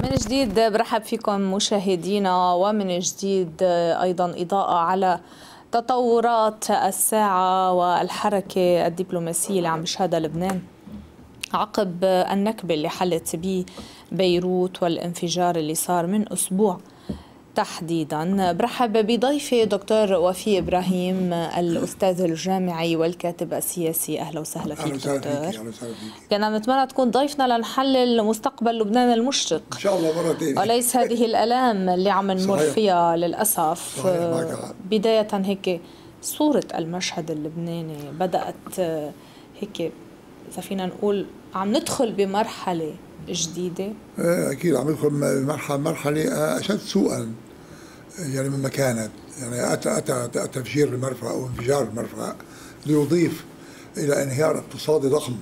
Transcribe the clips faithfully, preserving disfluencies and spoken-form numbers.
من جديد برحب فيكم مشاهدينا، ومن جديد أيضا إضاءة على تطورات الساعة والحركة الدبلوماسية اللي عم يشهدها لبنان عقب النكبة اللي حلت ببيروت والانفجار اللي صار من أسبوع تحديدا. برحب بضيفي دكتور وفي إبراهيم، الأستاذ الجامعي والكاتب السياسي. أهلا وسهلا فيك دكتور. كنا نتمنى تكون ضيفنا لنحلل مستقبل لبنان المشرق إن شاء الله مرة ثانية، وليس هذه الآلام اللي عم نمر فيها للأسف. بداية هيك صورة المشهد اللبناني بدأت هيك إذا فينا نقول عم ندخل بمرحلة جديدة. أكيد عم ندخل بمرحلة مرحلة أشد سوءا يعني مما كانت. يعني أتى أتى تفجير المرفأ أو انفجار المرفأ ليضيف إلى انهيار اقتصادي ضخم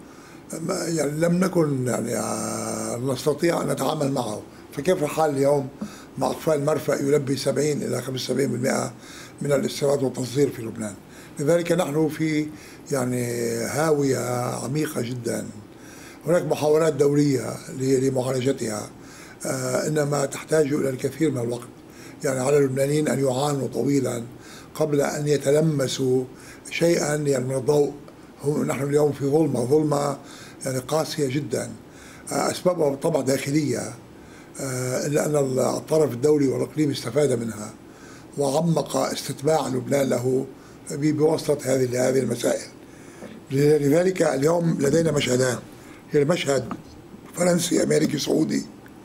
يعني لم نكن يعني نستطيع أن نتعامل معه. فكيف الحال اليوم مع إقفال المرفأ يلبي سبعين إلى خمسة وسبعين بالمئة من الاستيراد والتصدير في لبنان؟ لذلك نحن في يعني هاوية عميقة جدا. هناك محاولات دولية لمعالجتها، إنما تحتاج إلى الكثير من الوقت. يعني على اللبنانيين أن يعانوا طويلا قبل أن يتلمسوا شيئا يعني من الضوء. نحن اليوم في ظلمة ظلمة يعني قاسية جدا، أسبابها طبعا داخلية، إلا أن الطرف الدولي والإقليمي استفاد منها وعمق استتباع لبنان له بواسطة هذه هذه المسائل. لذلك اليوم لدينا مشهدان. هي المشهد فرنسي أمريكي سعودي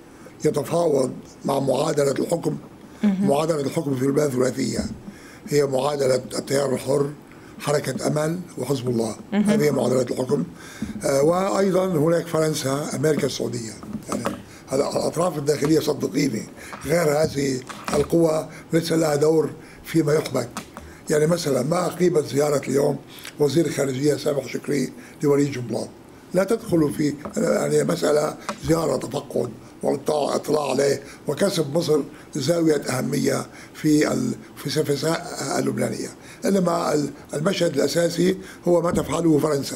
يتفاوض مع معادلة الحكم. معادلة الحكم في لبنان ثلاثية، هي معادلة التيار الحر، حركة أمل، وحزب الله. هذه هي معادلة الحكم. آه وأيضا هناك فرنسا أمريكا السعودية. يعني الأطراف الداخلية صدقيني غير هذه القوى ليس لها دور فيما يحبك. يعني مثلا ما قيمة زيارة اليوم وزير الخارجية سامح شكري لوليد جنبلاط؟ لا تدخل في يعني مسألة زيارة تفقد والاطلاع عليه وكسب مصر زاوية أهمية في في السياسة اللبنانية. إنما المشهد الأساسي هو ما تفعله فرنسا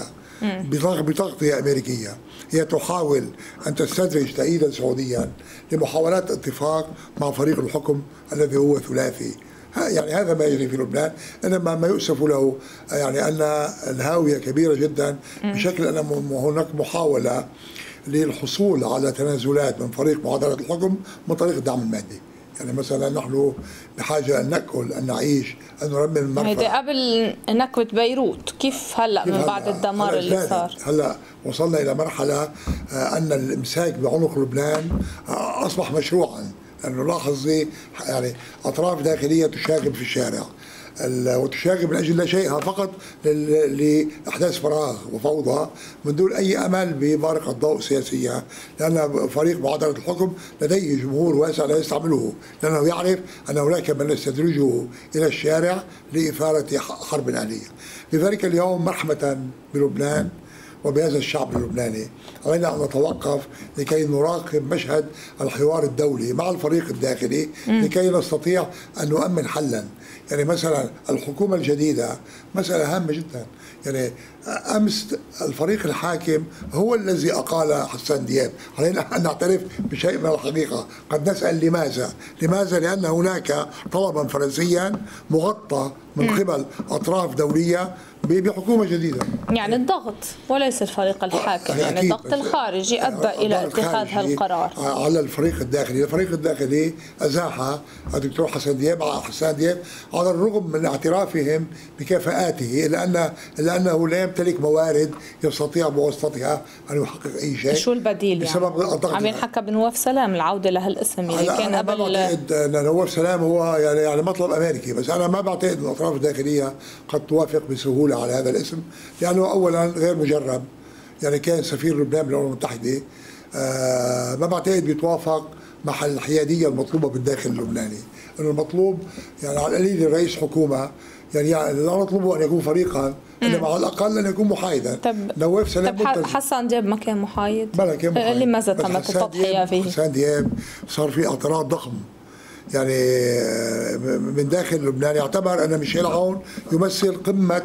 بتغطية أمريكية. هي تحاول أن تستدرج تأييدا سعوديا لمحاولات اتفاق مع فريق الحكم الذي هو ثلاثي. يعني هذا ما يجري في لبنان. انما ما يؤسف له يعني ان الهاويه كبيره جدا بشكل ان هناك محاوله للحصول على تنازلات من فريق معادله الحكم من طريق الدعم المادي. يعني مثلا نحن بحاجه ان ناكل، ان نعيش، ان نرمم المرفأ. هيدي قبل نكبه بيروت، كيف هلا كيف من بعد الدمار هلأ اللي صار؟ هلا وصلنا الى مرحله ان الامساك بعنق لبنان اصبح مشروعا. أنه لاحظ يعني أطراف داخلية تشاغب في الشارع وتشاغب من أجل لا شيء فقط لأحداث فراغ وفوضى من دون أي أمل ببارقة الضوء سياسية، لأن فريق معادلة الحكم لديه جمهور واسع لا يستعمله، لأنه يعرف أن هناك من يستدرجه إلى الشارع لإثارة حرب أهلية. لذلك اليوم مرحمة بلبنان وبهذا الشعب اللبناني علينا أن نتوقف لكي نراقب مشهد الحوار الدولي مع الفريق الداخلي لكي نستطيع أن نؤمن حلا. يعني مثلا الحكومة الجديدة مسألة هامة جدا. يعني أمس الفريق الحاكم هو الذي أقال حسان دياب. علينا أن نعترف بشيء من الحقيقة. قد نسأل لماذا؟ لماذا؟ لأن هناك طلبا فرنسيا مغطى من قبل أطراف دولية بحكومة جديدة. يعني الضغط وليس الفريق الحاكم، يعني الضغط الخارجي أدى إلى اتخاذ هالقرار على الفريق الداخلي. الفريق الداخلي أزاح الدكتور حسن دياب حسان دياب على الرغم من اعترافهم بكفاءاته، إلا أن لأنه لا يمتلك موارد يستطيع بواسطتها أن يحقق أي شيء. شو البديل يعني؟ عم ينحكى بنواف سلام العودة لهالاسم اللي كان أنا قبل. ما بعتقد أن نواف سلام هو يعني يعني مطلب أمريكي، بس أنا ما بعتقد أن الأطراف الداخلية قد توافق بسهولة على هذا الاسم، لأنه أولا غير مجرب. يعني كان سفير لبنان بالأمم المتحدة، آه ما بعتقد بيتوافق مع الحيادية المطلوبة بالداخل اللبناني. إنه المطلوب يعني على القليل الرئيس حكومة يعني, يعني لا نطلبه أن يكون فريقا، إنما على الأقل أن يكون محايدا. نواف سلام طب حسان دياب ما كان محايد؟ بلا كان محايد. لماذا تمت التضحية فيه؟ حسان دياب صار في اعتراض ضخم يعني من داخل لبنان. يعتبر أن ميشيل عون يمثل قمة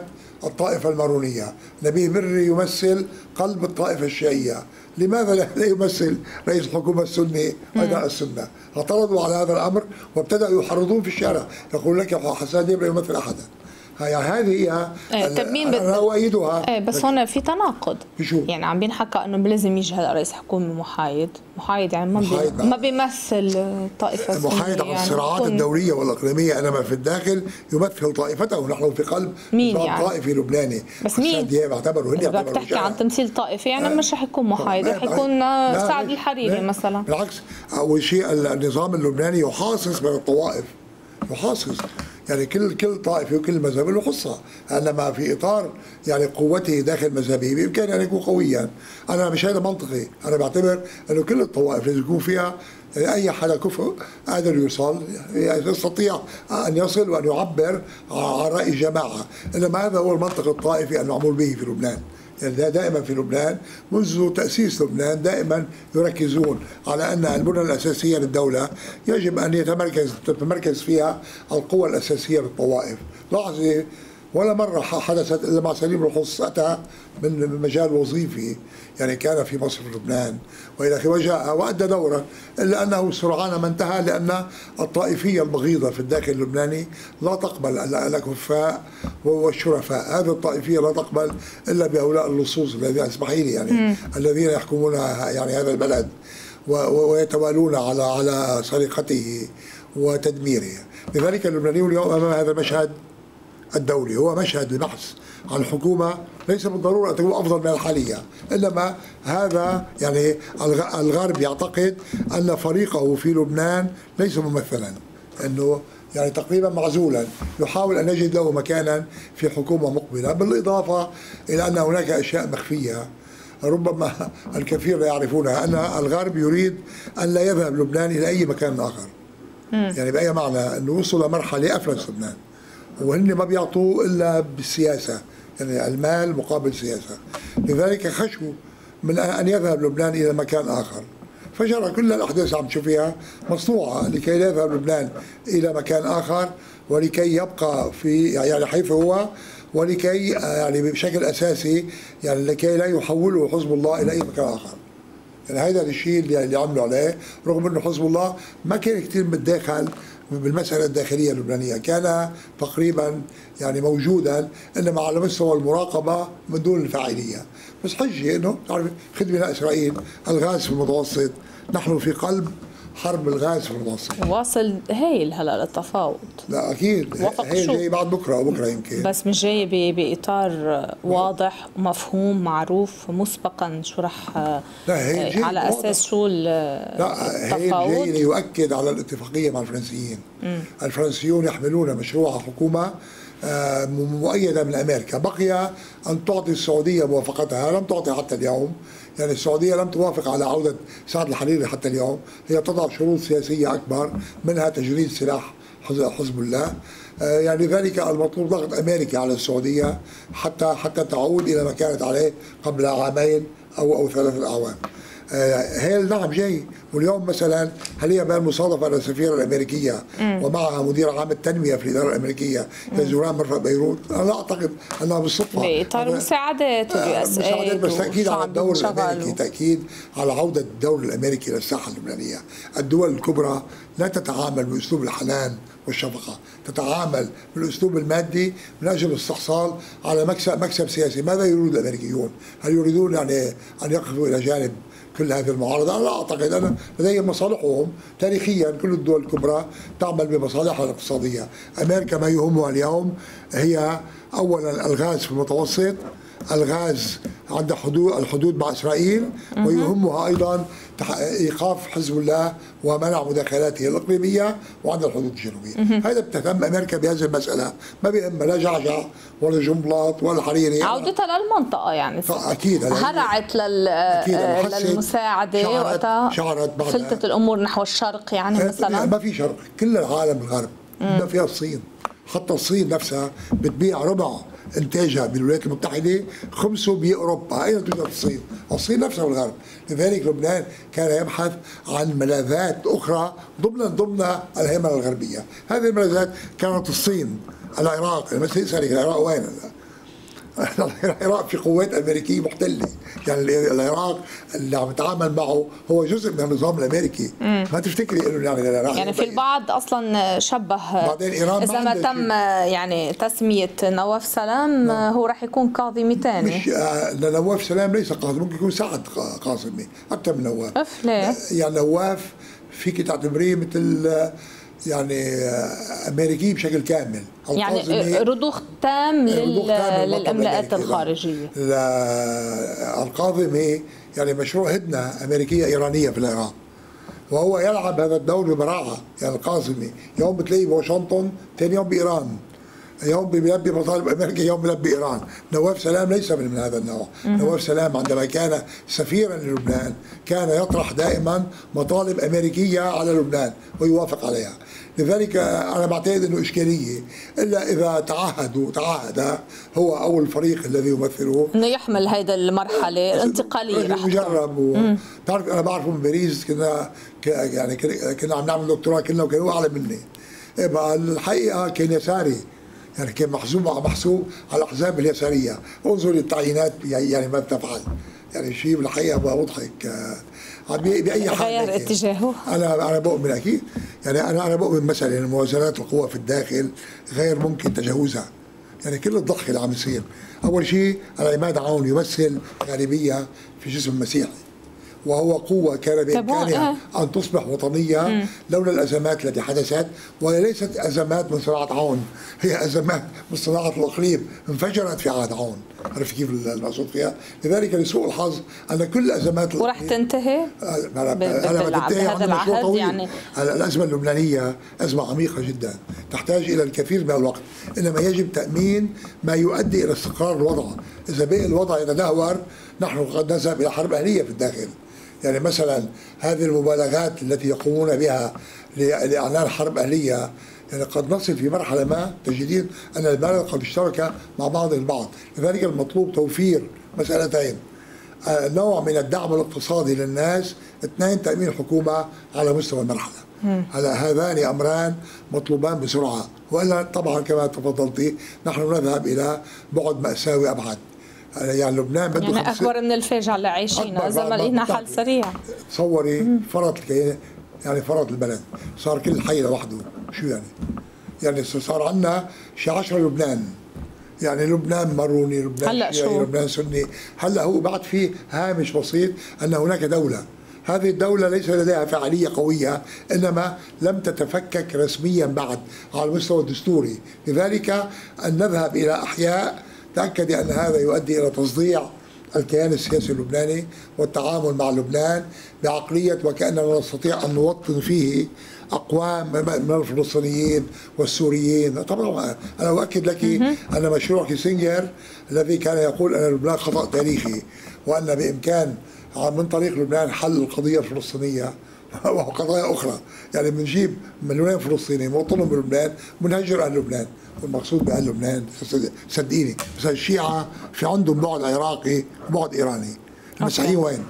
الطائفة المارونية. نبيه بري يمثل قلب الطائفة الشيعية، لماذا لا يمثل رئيس الحكومة السني أيضا السنة؟ اعترضوا على هذا الأمر وابتدأوا يحرضون في الشارع، يقول لك حسان ديب لا يمثل أحدا. يعني هذه هي طيب مين انا اؤيدها. ايه بس هون في تناقض، بشو؟ يعني عم بينحكى انه لازم يجي هلا رئيس حكومه محايد، محايد يعني ما بي ما بيمثل طائفه سنيه، محايد عن يعني الصراعات الدوليه والاقليميه، انما في الداخل يمثل طائفته. نحن في قلب مين يعني؟ طائفي لبناني. بس مين؟ يعتبروا هن بدك تحكي عن تمثيل طائفي يعني آه. مش رح يكون محايد، رح يكون سعد الحريري مثلا. بالعكس، اول شيء النظام اللبناني يحاصص من الطوائف، يحاصص يعني كل كل طائفه وكل مذهب له قصه، انما في اطار يعني قوته داخل مذهبه بامكانه ان يكون قويا. انا مش هذا منطقي، انا بعتبر انه كل الطوائف لازم يكون فيها اي حدا كفء قادر يوصل، يعني يستطيع ان يصل وان يعبر عن راي جماعه، انما هذا هو المنطق الطائفي المعمول به في لبنان. يعني دائما في لبنان منذ تأسيس لبنان دائما يركزون على أن البنى الأساسية للدولة يجب أن يتمركز تتمركز فيها القوى الأساسية للطوائف. لاحظي ولا مرة حدثت إلا مع سليم القدس، أتى من مجال وظيفي، يعني كان في مصر ولبنان وإلى آخره وجاء وأدى دورا، إلا أنه سرعان ما انتهى، لأن الطائفية البغيضة في الداخل اللبناني لا تقبل الأكفاء والشرفاء. هذه الطائفية لا تقبل إلا بهؤلاء اللصوص الذين اسمحي لي يعني م. الذين يحكمون يعني هذا البلد ويتوالون على على سرقته وتدميره. لذلك اللبنانيون اليوم أمام هذا المشهد الدولي، هو مشهد لبحث عن حكومة ليس بالضرورة أن تكون أفضل من الحالية، إنما هذا يعني الغرب يعتقد أن فريقه في لبنان ليس ممثلا، أنه يعني تقريبا معزولا، يحاول أن يجد له مكانا في حكومة مقبلة، بالإضافة إلى أن هناك أشياء مخفية ربما الكثير لا يعرفونها، أن الغرب يريد أن لا يذهب لبنان إلى أي مكان آخر. يعني بأي معنى أنه وصل مرحلة أفلس لبنان، وهن ما بيعطوا الا بالسياسه، يعني المال مقابل سياسه. لذلك خشوا من ان يذهب لبنان الى مكان اخر، فجرى كل الاحداث عم تشوفيها مصنوعه لكي لا يذهب لبنان الى مكان اخر، ولكي يبقى في يعني حيث هو، ولكي يعني بشكل اساسي يعني لكي لا يحوله حزب الله الى اي مكان اخر. يعني هذا الشيء اللي عملوا عليه، رغم انه حزب الله ما كان كثير متداخل بالمسألة الداخلية اللبنانية، كان تقريبا يعني موجودا انما على مستوى المراقبة من دون الفاعلية. بس حجة انه تعرف خدمة اسرائيل الغاز في المتوسط، نحن في قلب حرب الغاز في المتوسط. واصل هايل هلا للتفاوض. لا اكيد هايل جاي بعد بكره او بكره يمكن، بس مش جاي باطار واضح ومفهوم معروف مسبقا شو رح على اساس شو التفاوض. لا هايل جاي ليؤكد على الاتفاقيه مع الفرنسيين. م. الفرنسيون يحملون مشروع حكومه مؤيده من امريكا، بقي ان تعطي السعوديه موافقتها، لم تعطي حتى اليوم. يعني السعوديه لم توافق على عوده سعد الحريري حتى اليوم، هي تضع شروط سياسيه اكبر منها تجريد سلاح حزب الله. يعني ذلك المطلوب ضغط امريكا على السعوديه حتى حتى تعود الى ما كانت عليه قبل عامين او او ثلاثه اعوام. هي نعم جاي، واليوم مثلا هل هي بين مصادفه ان السفيره الامريكيه مم. ومعها مدير عام التنميه في الاداره الامريكيه يزوران مرفأ بيروت؟ انا لا اعتقد انها بالصدفه، باطار المساعدات واليو اس اي، بس تاكيد على الدور الامريكي، تاكيد على عوده الدور الامريكي للساحه اللبنانيه. الدول الكبرى لا تتعامل باسلوب الحنان والشفقه، تتعامل بالاسلوب المادي من اجل الاستحصال على مكسب مكسب سياسي. ماذا يريد الامريكيون؟ هل يريدون يعني ان يقفوا الى جانب كل هذه المعارضة؟ أنا لا أعتقد، أنا لديهم مصالحهم تاريخيا، كل الدول الكبرى تعمل بمصالحها الاقتصادية. أمريكا ما يهمها اليوم هي أولا الغاز في المتوسط، الغاز عند حدود الحدود مع إسرائيل، ويهمها أيضا إيقاف حزب الله ومنع مداخلاته الإقليمية وعند الحدود الجنوبية. هذا بتهتم أمريكا بهذه المسألة، ما بيهمها لا جعجع ولا جنبلاط ولا حريري، عودتها للمنطقة يعني أكيد هرعت لل... للمساعدة وقتها، شعرت فلتت الأمور نحو الشرق يعني مثلا. ما في شرق، كل العالم الغرب ما فيها الصين، حتى الصين نفسها بتبيع ربع انتاجها بالولايات المتحده، خمسه باوروبا. اين توجد الصين؟ الصين نفسها بالغرب. لذلك لبنان كان يبحث عن ملاذات اخرى ضمن ضمن الهيمنه الغربيه. هذه الملاذات كانت الصين، العراق، مثلا يسالك العراق وين؟ العراق في قوات امريكيه محتله، يعني العراق اللي عم يتعامل معه هو جزء من النظام الامريكي. مم. ما تفتكري انه يعني العراق يعني في البعض اصلا شبه بعدين ايران اذا ما تم يعني تسميه نواف سلام نعم. هو راح يكون قاضي ثاني. مش آه نواف سلام ليس قاضي، ممكن يكون سعد قاسمي اكثر من نواف. اف ليه؟ يعني نواف فيك تعتبريه مثل يعني امريكي بشكل كامل، يعني رضوخ تام للاملاءات الخارجيه. القاضمي يعني مشروع هدنه امريكيه ايرانيه في العراق، وهو يلعب هذا الدور ببراعه. يعني القاضمي يوم بتلاقيه بواشنطن، ثاني يوم بايران، يوم بيلبي مطالب امريكا، يوم بيلبي ايران. نواف سلام ليس من هذا النوع. نواف سلام عندما كان سفيرا للبنان كان يطرح دائما مطالب امريكيه على لبنان ويوافق عليها. لذلك انا بعتقد انه اشكاليه الا اذا تعهدوا تعهد هو او الفريق الذي يمثله انه يحمل هيدا المرحله الانتقاليه. مجرب و... بتعرف انا بعرفه من باريس، كنا يعني كنا عم نعمل دكتوراه كلنا وكان هو اعلى مني. بقى الحقيقه كان يساري، يعني كان محسوب محسوب على الاحزاب اليساريه. انظر للتعيينات يعني ما بتفعل، يعني شيء بالحقيقه بضحك. باي حال غير اتجاهه. انا انا بؤمن اكيد، يعني انا انا بؤمن مثلا ان موازنات القوى في الداخل غير ممكن تجاوزها. يعني كل الضخ اللي عم يصير، اول شيء العماد عون يمثل غالبيه في جسم مسيحي، وهو قوة كان بإمكانها أن تصبح وطنية مم. لولا الأزمات التي حدثت، وهي ليست أزمات من صناعة عون، هي أزمات من صناعة الإقليم انفجرت في عهد عون. عرفت كيف المقصود فيها؟ لذلك لسوء الحظ أن كل أزمات وراح تنتهي بهذا العهد. يعني الأزمة اللبنانية أزمة عميقة جدا تحتاج إلى الكثير من الوقت، إنما يجب تأمين ما يؤدي إلى استقرار الوضع. إذا بقي الوضع يتدهور نحن قد نذهب إلى حرب أهلية في الداخل. يعني مثلا هذه المبالغات التي يقومون بها لإعلان حرب أهلية، يعني قد نصل في مرحلة ما تجدين أن البلد قد اشترك مع بعض البعض. لذلك المطلوب توفير مسألتين: نوع من الدعم الاقتصادي للناس، اثنين تأمين الحكومة على مستوى المرحلة. هذا هذان أمران مطلوبان بسرعة، وإلا طبعا كما تفضلتي نحن نذهب إلى بعد مأساوي أبعد. يعني لبنان بده يعني اكبر من الفاجعه اللي عايشينها اذا ما لقينا حل سريع. تصوري فرط يعني فرط البلد، صار كل حي لوحده. شو يعني؟ يعني صار عندنا شي عشرة لبنان، يعني لبنان ماروني، لبنان شيعي، لبنان سني. هلا هو بعد في هامش بسيط ان هناك دوله، هذه الدولة ليس لديها فعالية قوية، إنما لم تتفكك رسميا بعد على المستوى الدستوري. لذلك أن نذهب إلى أحياء تأكد أن هذا يؤدي إلى تصديع الكيان السياسي اللبناني والتعامل مع لبنان بعقلية وكأننا نستطيع أن نوطن فيه أقوام من الفلسطينيين والسوريين. طبعا أنا أؤكد لك أن مشروع كيسنجر الذي كان يقول أن لبنان خطأ تاريخي وأن بإمكان من طريق لبنان حل القضية الفلسطينية وقضايا أخرى، يعني بنجيب مليونين فلسطيني موطنهم بلبنان بنهجر أهل لبنان. والمقصود بأهل لبنان صدقيني مثلا الشيعة في عندهم بعد عراقي وبعد إيراني. المسيحيين وين؟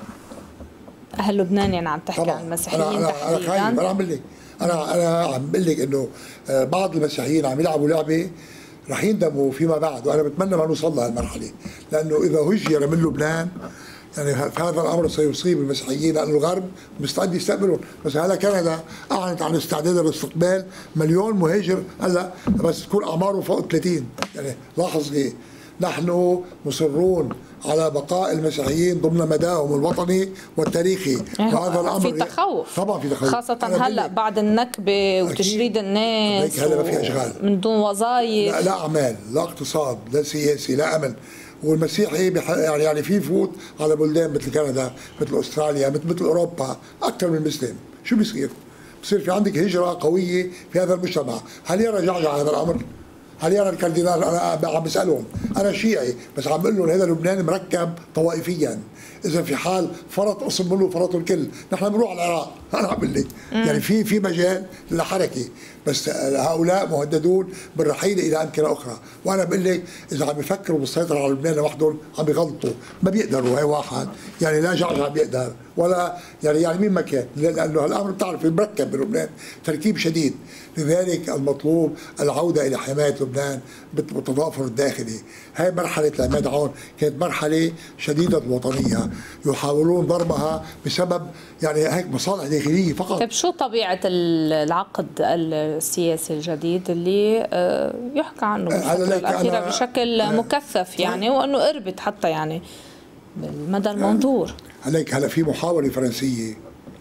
أهل لبنان يعني عم تحكي عن المسيحيين أنا أنا أنا خايف. أنا عم بقول لك أنا أنا عم بقول لك إنه بعض المسيحيين عم يلعبوا لعبة رح يندموا فيما بعد، وأنا بتمنى ما نوصل لهالمرحلة، لأنه إذا هجر من لبنان يعني هذا الامر سيصيب المسيحيين، لأن الغرب مستعد يستقبلهم. بس هلا كندا اعلنت عن استعدادها لاستقبال مليون مهاجر هلا، بس تكون اعماره فوق ثلاثين. يعني لاحظ ايه، نحن مصرون على بقاء المسيحيين ضمن مداهم الوطني والتاريخي، وهذا الامر في تخوف طبعا في تخوف خاصة هلا بعد النكبة وتشريد الناس. هلا ما في اشغال من دون وظائف، لا, لا اعمال، لا اقتصاد، لا سياسي، لا امن. والمسيحي يعني يعني في يفوت على بلدان مثل كندا، مثل استراليا، مثل مثل اوروبا اكثر من المسلم. شو بيصير؟ بصير في عندك هجره قويه في هذا المجتمع. هل يرى جعجع هذا الامر؟ هل يرى الكاردينال؟ انا عم بسالهم، انا شيعي بس عم بقول لهم هذا لبنان مركب طوائفيا، اذا في حال فرط قسم منه فرط الكل. نحن بنروح على العراق، انا عم بقول لك يعني في في مجال للحركه، بس هؤلاء مهددون بالرحيل الى امكنه اخرى. وانا بقول لك اذا عم يفكروا بالسيطره على لبنان لوحدهم عم بيغلطوا، ما بيقدروا. هي واحد يعني لا جعجع بيقدر ولا يعني يعني مين ما كان، لانه الامر بتعرف مركب بلبنان تركيب شديد. لذلك المطلوب العوده الى حمايه لبنان بالتضافر الداخلي. هاي مرحله عماد عون كانت مرحله شديده الوطنيه، يحاولون ضربها بسبب يعني هيك مصالح داخليه فقط. طيب شو طبيعه العقد السياسي الجديد اللي يحكى عنه بالفتره الاخيره بشكل مكثف يعني، وانه قربت حتى يعني بالمدى المنظور؟ عليك هلا في محاوله فرنسيه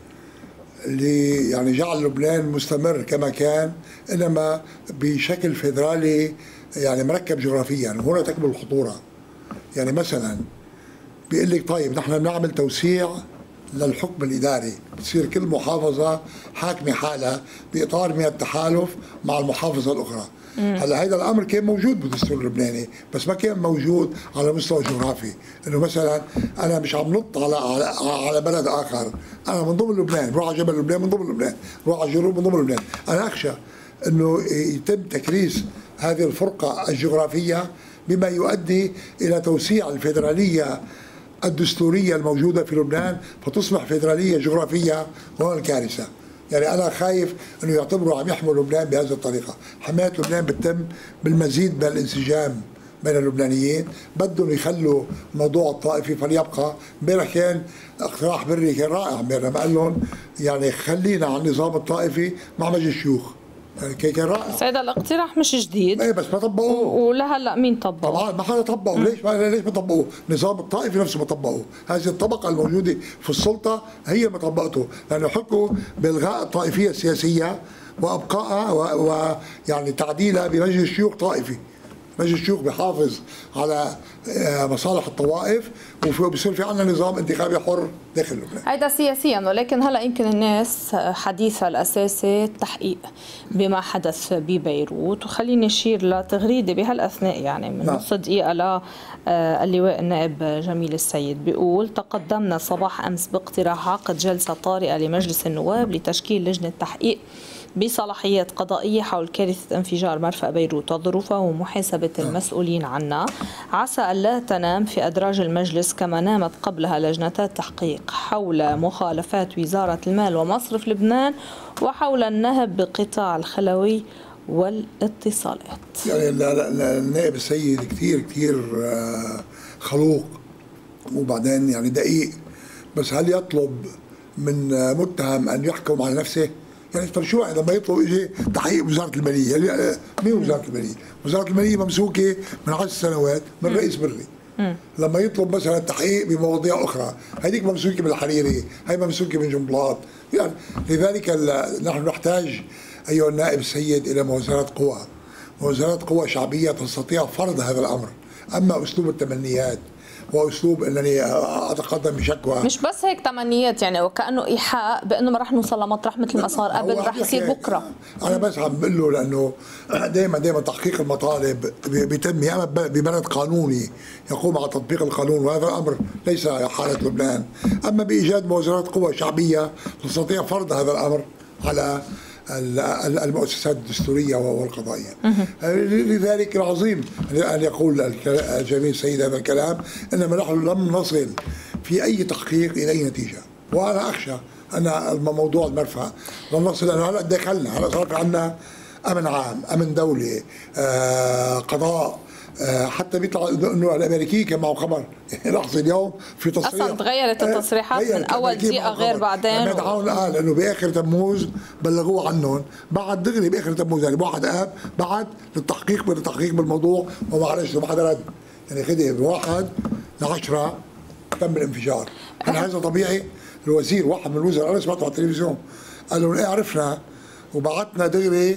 اللي يعني جعل لبنان مستمر كما كان، انما بشكل فيدرالي يعني مركب جغرافيا. يعني هنا تكمن الخطوره. يعني مثلا بيقول لك طيب نحن بنعمل توسيع للحكم الاداري، بتصير كل محافظه حاكمه حالها باطار من التحالف مع المحافظه الاخرى. هلا هذا الامر كان موجود بالدستور اللبناني، بس ما كان موجود على مستوى جغرافي، انه مثلا انا مش عم نط على على على بلد اخر، انا من ضمن لبنان، بروح على جبل لبنان من ضمن لبنان، بروح على الجنوب من ضمن لبنان. انا اخشى انه يتم تكريس هذه الفرقه الجغرافيه بما يؤدي الى توسيع الفيدراليه الدستوريه الموجوده في لبنان فتصبح فيدراليه جغرافيه، وهو الكارثه. يعني أنا خايف أنه يعتبروا عم يحموا لبنان بهذه الطريقة. حماية لبنان بتتم بالمزيد من الانسجام بين اللبنانيين، بدهم يخلوا موضوع الطائفي فليبقى. امبارح كان اقتراح بري كان رائع، امبارح لما قال لهم يعني خلينا على النظام الطائفي مع مجلس الشيوخ، يعني كان رائع. بس هذا الاقتراح مش جديد، ايه بس ما طبقوه، ولهلا مين طبقه؟ طبعا ما حدا طبقه. ليش ما ليش ما طبقوه؟ النظام الطائفي نفسه ما طبقوه. هذه الطبقه الموجوده في السلطه هي ما طبقته، لانه حكوا بالغاء الطائفيه السياسيه وابقائها ويعني تعديلها بمجلس الشيوخ طائفي. مجلس الشيوخ بيحافظ على مصالح الطوائف وبصير في عندنا نظام انتخابي حر داخل لبنان. هيدا سياسيا، ولكن هلا يمكن الناس حديثها الاساسي التحقيق بما حدث ببيروت، وخليني اشير لتغريده بهالاثناء يعني من نعم. نص دقيقه للواء النائب جميل السيد، بيقول تقدمنا صباح امس باقتراح عقد جلسه طارئه لمجلس النواب لتشكيل لجنه تحقيق بصلاحيات قضائية حول كارثة انفجار مرفأ بيروت وظروفها ومحاسبة المسؤولين عنها، عسى ألا تنام في أدراج المجلس كما نامت قبلها لجنتات تحقيق حول مخالفات وزارة المال ومصرف لبنان وحول النهب بقطاع الخلوي والاتصالات. يعني النائب السيد كثير كثير خلوق وبعدين يعني دقيق، بس هل يطلب من متهم أن يحكم على نفسه؟ يعني طب شو لما يطلب يجي تحقيق وزاره الماليه؟ يعني مين وزاره الماليه؟ وزاره الماليه ممسوكه من عشر سنوات من رئيس بري. لما يطلب مثلا تحقيق بمواضيع اخرى، هذيك ممسوكه من الحريري، هي ممسوكه من جنبلاط. يعني لذلك نحن نحتاج ايها النائب السيد الى موازنات قوى، موازنات قوى شعبيه تستطيع فرض هذا الامر. اما اسلوب التمنيات واسلوب انني اتقدم بشكوى، مش بس هيك تمنيات يعني، وكانه ايحاء بانه ما رح نوصل لمطرح مثل ما صار قبل، رح يصير بكره. انا بس عم بقول له لانه دائما دائما تحقيق المطالب بيتم يا اما ببلد قانوني يقوم على تطبيق القانون، وهذا الامر ليس حاله لبنان، اما بايجاد موازنات قوى شعبيه تستطيع فرض هذا الامر على المؤسسات الدستورية والقضائية. لذلك العظيم أن يقول الجميل السيد هذا الكلام، إنما نحن لم نصل في أي تحقيق إلى أي نتيجة، وأنا أخشى أن موضوع المرفأ لم نصل، لأنه هلأ دخلنا، هلأ صار في عندنا أمن عام، أمن دولي، آه، قضاء، حتى بيطلع انه الامريكي كان معه خبر لحظه اليوم في تصريح اصلا تغيرت التصريحات من اول دقيقه غير بعدين. عماد عون قال انه باخر تموز بلغوه عنهم، بعد دغري باخر تموز يعني بواحد اب بعد للتحقيق بالتحقيق بالموضوع وما عرفش ما حدا رد، يعني خدي بواحد لعشرة تم الانفجار. هل هذا طبيعي؟ الوزير واحد من الوزراء انا سمعته على التلفزيون قال له ايه عرفنا وبعتنا دغري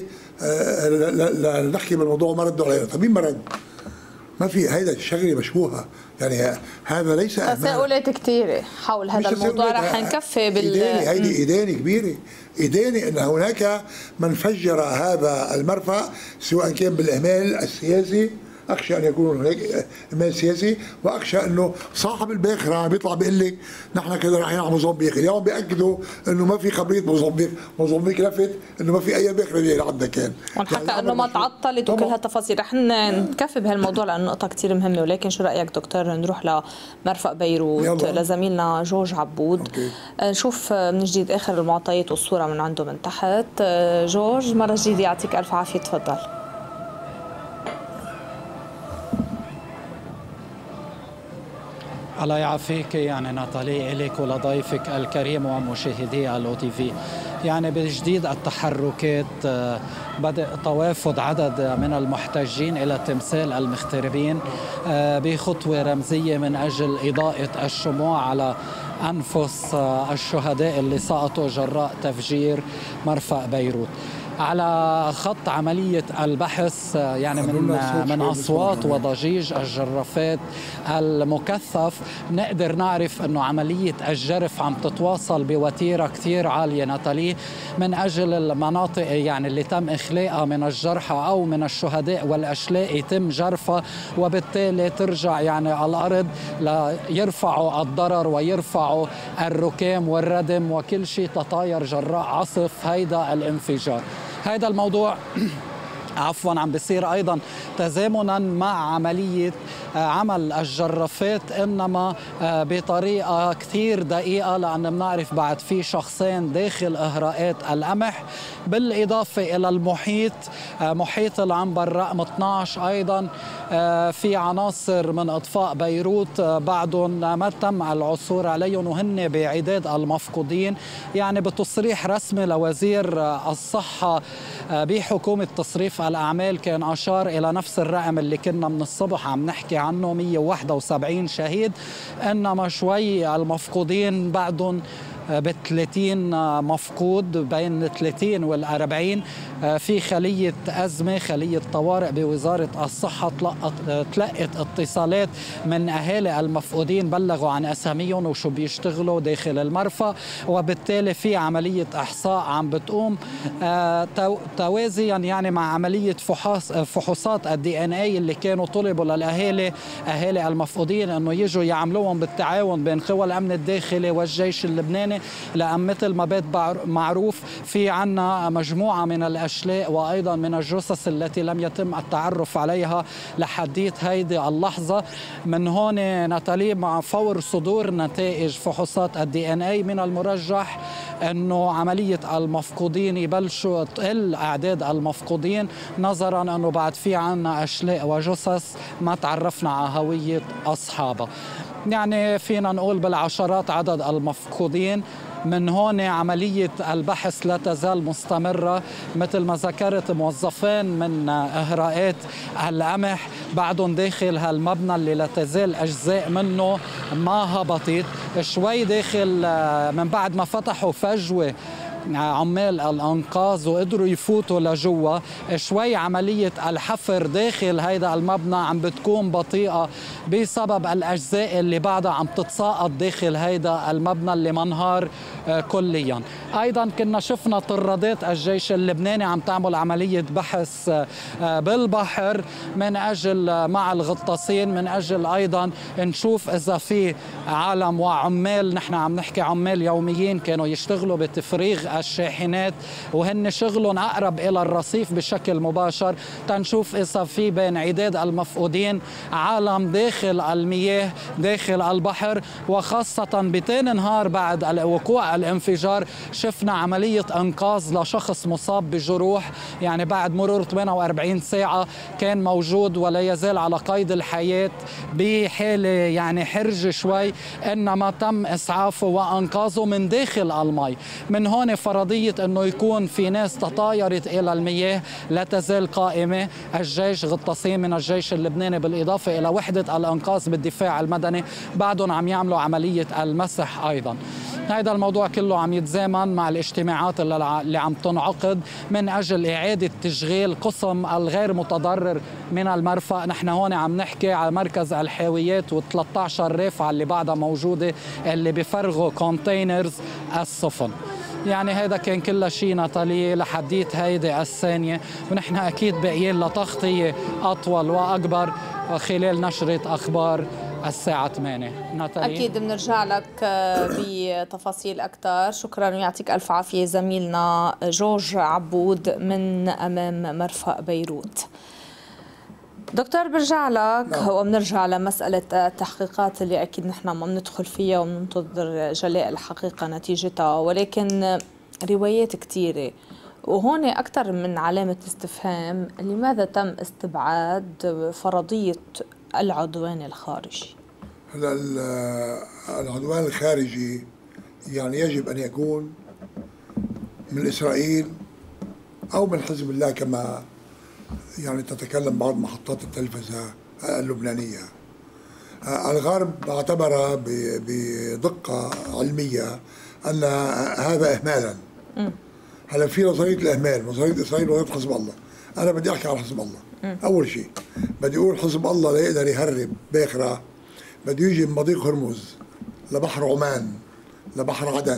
لنحكي بالموضوع ما ردوا علينا. طيب مين ما رد؟ ما في، هيدا الشغله مشبوهه، يعني هذا ليس تساؤلات كثيره حول هذا الموضوع، رح نكفي بال هيدي ايداني كبيره، ايداني ان هناك من فجر هذا المرفأ سواء كان بالاهمال السياسي اخشى ان يكون هناك اهمال سياسي، واخشى انه صاحب الباخره عم بيطلع بيقول لك نحن كذا رايحين على موزمبيق، اليوم بياكدوا انه ما في خبريه موزمبيق، موزمبيق لفت انه ما في اي باخره عندنا كان، ونحكى يعني انه ما تعطلت وكل هالتفاصيل. رح نكفي بهالموضوع لانه نقطه كثير مهمه، ولكن شو رايك دكتور نروح لمرفق بيروت يلا. لزميلنا جورج عبود. أوكي. نشوف من جديد اخر المعطيات والصوره من عنده من تحت. جورج مره جديده يعطيك الف عافيه، تفضل. الله يعافيك يعني ناتالي، إليك ولضيفك الكريم ومشاهدي الأو تي في. يعني بجديد التحركات بدأ توافد عدد من المحتجين إلى تمثال المغتربين بخطوة رمزية من أجل إضاءة الشموع على أنفس الشهداء اللي سقطوا جراء تفجير مرفأ بيروت. على خط عملية البحث يعني من من أصوات وضجيج الجرافات المكثف نقدر نعرف أنه عملية الجرف عم تتواصل بوتيرة كثير عالية ناتالي من أجل المناطق يعني اللي تم إخلاءها من الجرحى أو من الشهداء والأشلاء يتم جرفها، وبالتالي ترجع يعني على الأرض ليرفعوا الضرر ويرفعوا الركام والردم وكل شيء تطاير جراء عصف هيدا الانفجار. هذا الموضوع عفوا عم بيصير ايضا تزامنا مع عمليه عمل الجرافات، انما بطريقه كثير دقيقه، لان بنعرف بعد في شخصين داخل اهراءات القمح، بالاضافه الى المحيط محيط العنبر رقم اثنعش ايضا في عناصر من اطفاء بيروت بعدهم ما تم العثور عليهم وهن بعداد المفقودين. يعني بتصريح رسمي لوزير الصحه بحكومه تصريف الأعمال كان أشار إلى نفس الرقم اللي كنا من الصبح عم نحكي عنه، مئة وواحد وسبعين شهيد، إنما شوي المفقودين بعدهم ب ثلاثين مفقود بين ثلاثين والأربعين. في خلية أزمة خلية طوارئ بوزارة الصحة تلقت اتصالات من أهالي المفقودين بلغوا عن أساميهم وشو بيشتغلوا داخل المرفأ، وبالتالي في عملية إحصاء عم بتقوم توازيا يعني مع عملية فحوص فحوصات الدي ان اي اللي كانوا طلبوا للأهالي أهالي المفقودين أنه يجوا يعملوهم بالتعاون بين قوى الأمن الداخلي والجيش اللبناني، لأن مثل ما بات معروف في عنا مجموعة من الأشلاء وأيضا من الجثث التي لم يتم التعرف عليها لحديت هيدي اللحظة. من هون ناتالي مع فور صدور نتائج فحوصات الدي ان اي من المرجح أنه عملية المفقودين يبلشوا تقل أعداد المفقودين، نظرا أنه بعد في عنا أشلاء وجثث ما تعرفنا على هوية أصحابها. يعني فينا نقول بالعشرات عدد المفقودين. من هون عملية البحث لا تزال مستمرة، مثل ما ذكرت موظفين من إهراءات القمح بعدهم داخل هالمبنى اللي لا تزال أجزاء منه ما هبطت، شوي داخل من بعد ما فتحوا فجوة عمال الانقاذ وقدروا يفوتوا لجوا، شوي عمليه الحفر داخل هيدا المبنى عم بتكون بطيئه بسبب الاجزاء اللي بعدها عم تتساقط داخل هيدا المبنى اللي منهار كليا. ايضا كنا شفنا طرادات الجيش اللبناني عم تعمل عمليه بحث بالبحر من اجل مع الغطاسين، من اجل ايضا نشوف اذا في عالم وعمال، نحن عم نحكي عمال يوميين كانوا يشتغلوا بتفريغ الشاحنات وهن شغلهم أقرب إلى الرصيف بشكل مباشر، تنشوف إذا في بين عداد المفقودين عالم داخل المياه داخل البحر. وخاصة بتاني نهار بعد وقوع الانفجار شفنا عملية إنقاذ لشخص مصاب بجروح، يعني بعد مرور ثمانية وأربعين ساعة كان موجود ولا يزال على قيد الحياة بحالة يعني حرجة شوي، إنما تم إسعافه وإنقاذه من داخل المي. من هون فرضية أنه يكون في ناس تطايرت إلى المياه لا تزال قائمة. الجيش غطاسين من الجيش اللبناني بالإضافة إلى وحدة الإنقاذ بالدفاع المدني بعدهم عم يعملوا عملية المسح أيضا. هذا الموضوع كله عم يتزامن مع الاجتماعات اللي عم تنعقد من أجل إعادة تشغيل قسم الغير متضرر من المرفأ. نحن هون عم نحكي على مركز الحاويات وثلاثة عشر رافعة اللي بعدها موجودة اللي بفرغوا كونتينرز السفن. يعني هذا كان كل شيء ناتالي لحديت هيدي الثانية، ونحن أكيد باقيين لتغطية أطول وأكبر خلال نشرة أخبار الساعة ثمانية. ناتالي أكيد بنرجع لك بتفاصيل أكثر. شكرا ويعطيك ألف عافية زميلنا جورج عبود من أمام مرفأ بيروت. دكتور برجع لك نعم. وبنرجع لمسألة التحقيقات اللي أكيد نحن ما بندخل فيها وبننتظر جلاء الحقيقة نتيجتها، ولكن روايات كثيرة وهون أكثر من علامة استفهام. لماذا تم استبعاد فرضية العدوان الخارجي؟ هلا العدوان الخارجي يعني يجب أن يكون من إسرائيل أو من حزب الله كما يعني تتكلم بعض محطات التلفزة اللبنانية. الغرب اعتبر بدقة علمية أن هذا إهمالا. هلا في نظرية الإهمال، نظرية إسرائيل ونظرية حزب الله. أنا بدي أحكي عن حزب الله. أول شيء بدي أقول حزب الله لا يقدر يهرب باخرة، بده يجي من مضيق هرمز لبحر عمان لبحر عدن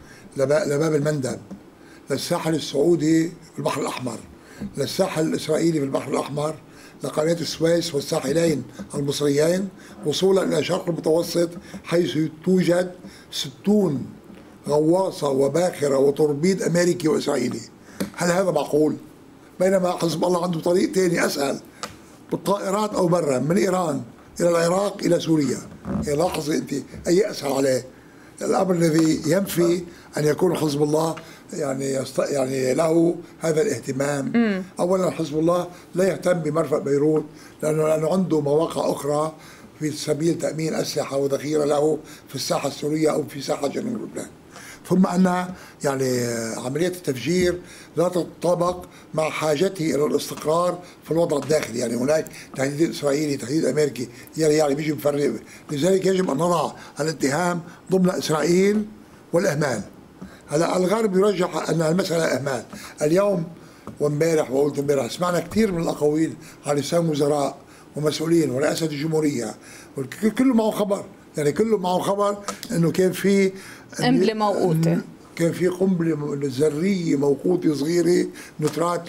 لباب المندب للساحل السعودي في البحر الأحمر للساحل الإسرائيلي في البحر الأحمر لقناة السويس والساحلين المصريين وصولا إلى الشرق المتوسط حيث توجد ستون غواصة وباخرة وتوربيد أمريكي وإسرائيلي. هل هذا معقول؟ بينما حزب الله عنده طريق ثاني أسهل بالطائرات أو برا من إيران إلى العراق إلى سوريا. يعني لاحظي أنت أي أسهل عليه. الأمر الذي ينفي أن يكون حزب الله يعني يست... يعني له هذا الاهتمام. م. أولا حزب الله لا يهتم بمرفأ بيروت لأنه لأنه عنده مواقع أخرى في سبيل تأمين أسلحة وذخيرة له في الساحة السورية أو في ساحة جنوب لبنان. ثم أن يعني عملية التفجير لا تتطابق مع حاجته إلى الاستقرار في الوضع الداخلي. يعني هناك تهديد إسرائيلي تهديد أمريكي يعني يعني بيجي مفرق. لذلك يجب أن نضع الاتهام ضمن إسرائيل والإهمال. هلا الغرب يرجح أن المسألة إهمال. اليوم وامبارح وقلت امبارح سمعنا كثير من الأقاويل على لسان وزراء ومسؤولين ورئاسة الجمهورية كله معه خبر. يعني كله معه خبر انه كان في قنبله موقوته، كان في قنبله ذريه موقوته صغيره نترات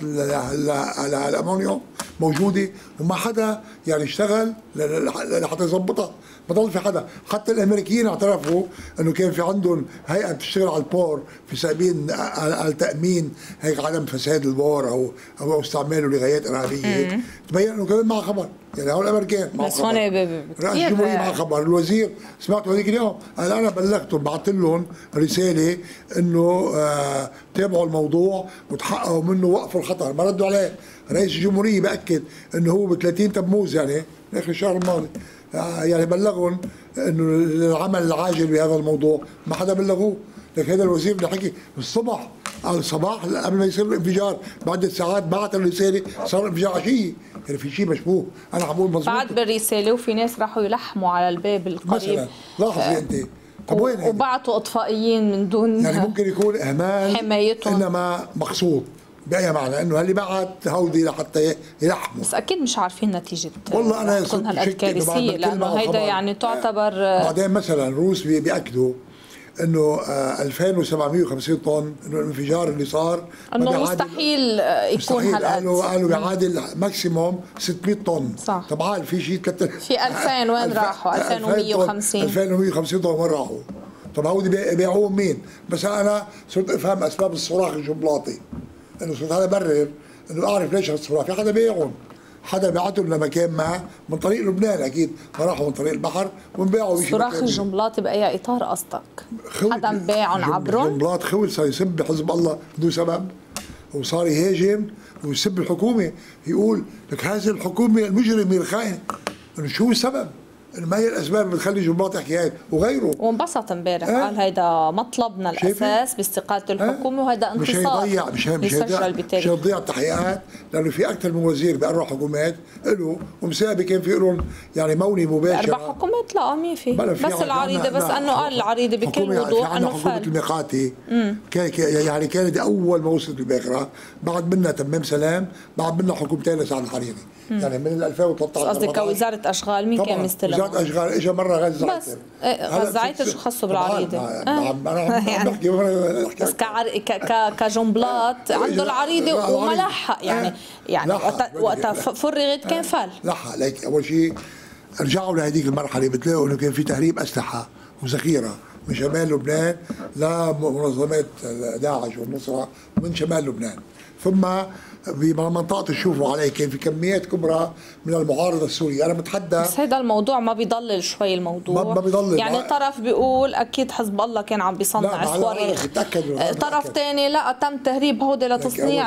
الامونيوم موجوده وما حدا يعني اشتغل لحتى يظبطها. ما ضل في حدا. حتى الامريكيين اعترفوا انه كان في عندهم هيئه بتشتغل على البور في سبيل على تامين هيك عدم فساد البور او او استعماله لغايات ارهابيه. تبين انه كمان معه خبر. يعني هول الامريكان معه بس هون رئيس الجمهوريه معه خبر. الوزير سمعته هذيك اليوم قال انا بلغتهم بعثت لهم رساله انه آه تابعوا الموضوع وتحققوا منه وقفوا الخطر. ما ردوا عليه. رئيس الجمهوريه باكد انه هو ب ثلاثين تموز يعني اخر الشهر الماضي يعني بلغهم انه العمل العاجل بهذا الموضوع. ما حدا بلغوه. لك هذا الوزير اللي حكي الصبح على الصباح قبل ما يصير الانفجار بعد ساعات بعت الرساله صار انفجار عشيه. يعني في شيء مشبوه. انا عم بقول مضبوط بعد بالرساله وفي ناس راحوا يلحموا على الباب القريب مثلا. لاحظي آه انت طب وين وبعتوا اطفائيين من دون يعني ممكن يكون اهمال حمايتهم انما مقصود باي معنى انه اللي بعت هودي لحتى يلحموا. بس اكيد مش عارفين نتيجه والله انا تكون هالقد كارثيه لانه هيدا يعني تعتبر. بعدين مثلا الروس بياكدوا انه ألفين وسبعمئة وخمسين طن انه الانفجار اللي صار انه مستحيل يكون هالقد. قالوا قالوا بيعادل ماكسيموم ستمئة طن. صح. طبعا في شيء في ألفين وين راحوا؟ ألفين ومئة وخمسين ألفين ومئة وخمسين طن وين راحوا؟ طب هودي بيبيعوهم مين؟ بس انا صرت افهم اسباب الصراخ الجملاطي. انه صرت هذا برر انه اعرف ليش هالصراخ. في حدا بيعهم. حدا بعتهم لمكان ما من طريق لبنان اكيد ما راحوا من طريق البحر وانباعوا بشيء. صراخ الجملاط باي اطار قصدك؟ حدا مباعهم عبرهم؟ جملاط خوي صار يسب حزب الله بدون سبب وصار يهاجم ويسب الحكومه. يقول لك هذه الحكومه المجرمه الخائنه. انه شو السبب؟ انه ما هي الاسباب اللي بتخلي جملاط يحكي هيك وغيره. وانبسط امبارح أه؟ قال هيدا مطلبنا الاساس باستقاله الحكومه أه؟ وهذا انتصار. مش هيضيع مش هي مش مش هيضيع التحقيقات لانه في اكثر من وزير باربع حكومات له ومسابق كان في لهم يعني موني مباشر. اربع حكومات لا ما في بس العريضه بس انه قال العريضه بكل وضوح انه حكومه الميقاتي كان يعني كانت اول ما وصلت الباخره بعد منا تمام سلام بعد منا حكومتين لسعد الحريري. يعني من ألفين وثلاثة عشر قصدك كوزاره اشغال مين كان مستلمها؟ وزاره اشغال اجى مره غزه بس غزه عيطر شو خصه بالعريضه؟ انا عم بحكي بس كجملات عنده العريضه وملحق يعني يعني وقتها فرغت كان فل لحق. ليك اول شيء رجعوا لهذيك المرحله بتلاقوا انه كان في تهريب اسلحه وذخيره من شمال لبنان لمنظمات داعش والنصره من شمال لبنان، ثم بمنطقه تشوفوا عليه كان في كميات كبرى من المعارضه السوريه. انا بتحدى بس هيدا الموضوع ما بيضلل شوي الموضوع ما بيضلل يعني ما طرف بيقول اكيد حزب الله كان عم بيصنع صواريخ، طرف ثاني لا تم تهريب هودي لتصنيع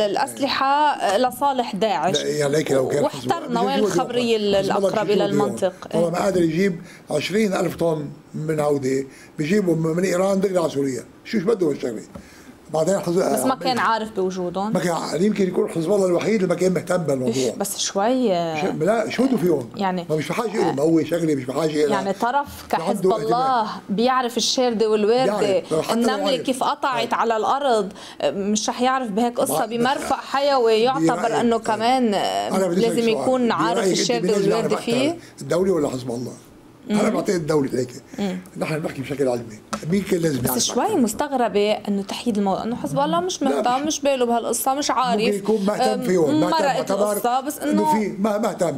الاسلحه لصالح داعش. يعني لو كان واحترنا وين الخبريه الاقرب الى المنطق؟ والله ما قادر يجيب عشرين ألف طن من هودي بيجيبوا من ايران دغري على سوريا، شو شو بده هالشغله؟ بعدين حز... بس ما كان عارف بوجودهم، ما كان يمكن يكون حزب الله الوحيد اللي ما كان مهتم بالموضوع. بس شوي ش... لا شو بده فيهم؟ يعني ما مش بحاجه له، ما هو شغله مش بحاجه له. يعني طرف كحزب الله بيعرف الشارده والوارده، النمله كيف قطعت آه. على الارض، مش رح يعرف بهيك قصه بمرفأ حيوي يعتبر انه كمان لازم يكون عارف الشارده والوارده فيه؟ الدوله ولا حزب الله؟ انا بعتقد الدوله هيك، نحن بنحكي بشكل علمي، مين كان لازم يعرف؟ بس شوي مستغربه انه تحييد الموضوع، انه حزب الله مش مهتم، مش باله بهالقصه، مش عارف، ممكن يكون مهتم فيهم، مرقت القصه، بس انه في ما مهتم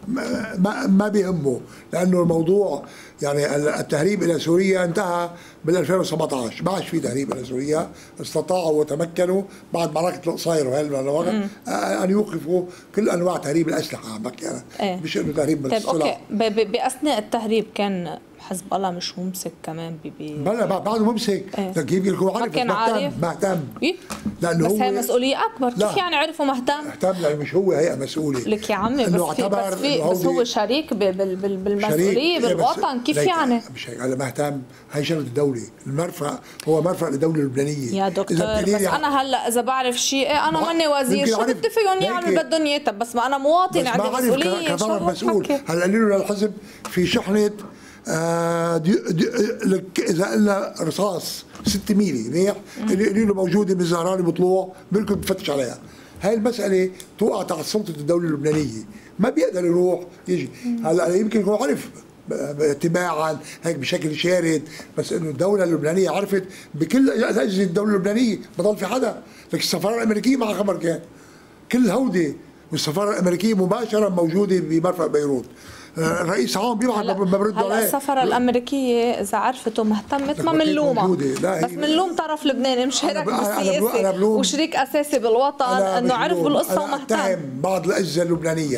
ما ما بيهمه، لانه الموضوع يعني التهريب الى سوريا انتهى بال ألفين وسبعطعش، ما عادش في تهريب الى سوريا، استطاعوا وتمكنوا بعد معركه القصير وهالوقت ان يوقفوا كل انواع تهريب الاسلحه. عم بحكي انا ايه. مش انه تهريب من طيب اوكي، باثناء التهريب كان حزب الله مش ممسك كمان بي بلا بعده ممسك، لكن كيف يكون عارف؟ كان عارف مهتم إيه؟ لانه بس هو هي مسؤوليه اكبر. لا. كيف يعني عرفوا مهتم؟ مهتم لانه مش هو هيئه مسؤوله لك يا عمي، بس في بس, في بس هو شريك بالمسؤوليه بالوطن، كيف يعني؟ مش هيك، انا مهتم، هي شغله الدوله، المرفأ هو مرفأ للدوله اللبنانيه يا دكتور. بس يعني انا هلا اذا بعرف شيء انا ماني وزير، شو بدي فيهم يعمل بدهم اياه؟ بس ما انا مواطن عندي مسؤوليه، كطرف مسؤول. هلا قالوا له للحزب في شحنه آه دي دي لك اذا قلنا رصاص ستة ميلي منيح اللي له موجوده بالزهراني بطلوع بدكم تفتش عليها. هاي المساله توقع تحت سلطه الدوله اللبنانيه، ما بيقدر يروح يجي. هلا يمكن يكون عرف اتباعا هيك بشكل شارد، بس انه الدوله اللبنانيه عرفت بكل اجهزه الدوله اللبنانيه، بضل في حدا. لك السفاره الامريكيه مع خبر كان كل هودي، والسفاره الامريكيه مباشره موجوده بمرفأ بيروت. الرئيس عام بيبعث ما بردوا عليه. هلا السفاره الامريكيه اذا عرفت ومهتمت ما منلومه، بس منلوم طرف لبناني مشارك بالسياسه وشريك اساسي بالوطن انه عرف بالقصه ومهتم. اتهم بعض الاجهزه اللبنانيه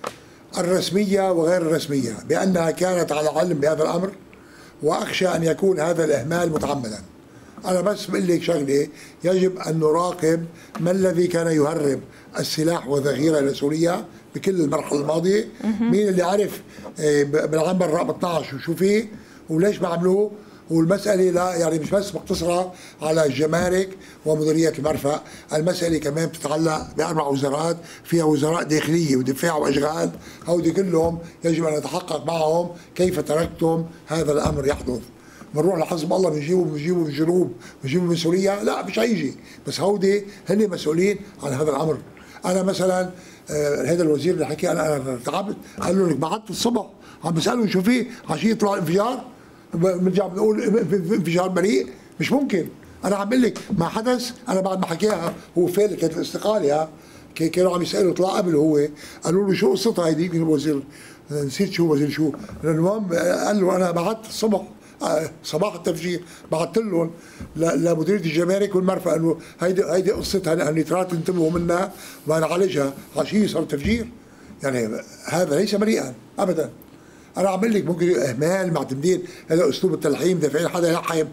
الرسميه وغير الرسميه بانها كانت على علم بهذا الامر، واخشى ان يكون هذا الاهمال متعمدا. انا بس بقول لك شغله، يجب ان نراقب ما الذي كان يهرب السلاح والذخيره الى سوريا بكل المرحله الماضيه، مين اللي عرف بالعنبر رقم اثنعش وشو فيه وليش ما عملوه. والمساله لا يعني مش بس مقتصره على الجمارك ومديريه المرفأ، المساله كمان بتتعلق باربع وزارات، فيها وزراء داخليه ودفاع واشغال، هودي كلهم يجب ان نتحقق معهم كيف تركتم هذا الامر يحدث. بنروح لحزب الله بنجيبه بنجيبه من الجنوب بنجيبه من سوريا، لا مش هيجي، بس هودي هن مسؤولين عن هذا الامر. انا مثلا آه هذا الوزير اللي حكي انا انا تعبت، قال له لك بعدت الصبح عم بسالهم شو في، عشان يطلع انفجار بنرجع بنقول انفجار بريء، مش ممكن. انا عم بقول لك ما حدث، انا بعد ما حكيها هو فين كانت الاستقاله، ها كانوا عم يسالوا طلع قبل هو، قالوا له شو قصتها هيدي الوزير، نسيت شو وزير شو، المهم قال له انا بعدت الصبح صباح التفجير بعثت لهم لمديريه الجمارك والمرفأ انه هيدي هيدي قصتها النيترات انتبهوا منها ونعالجها، عشان صار تفجير. يعني هذا ليس بريئا ابدا. انا عم بقول لك ممكن اهمال معتمدين هذا اسلوب التلحيم، دافعين حدا يلحم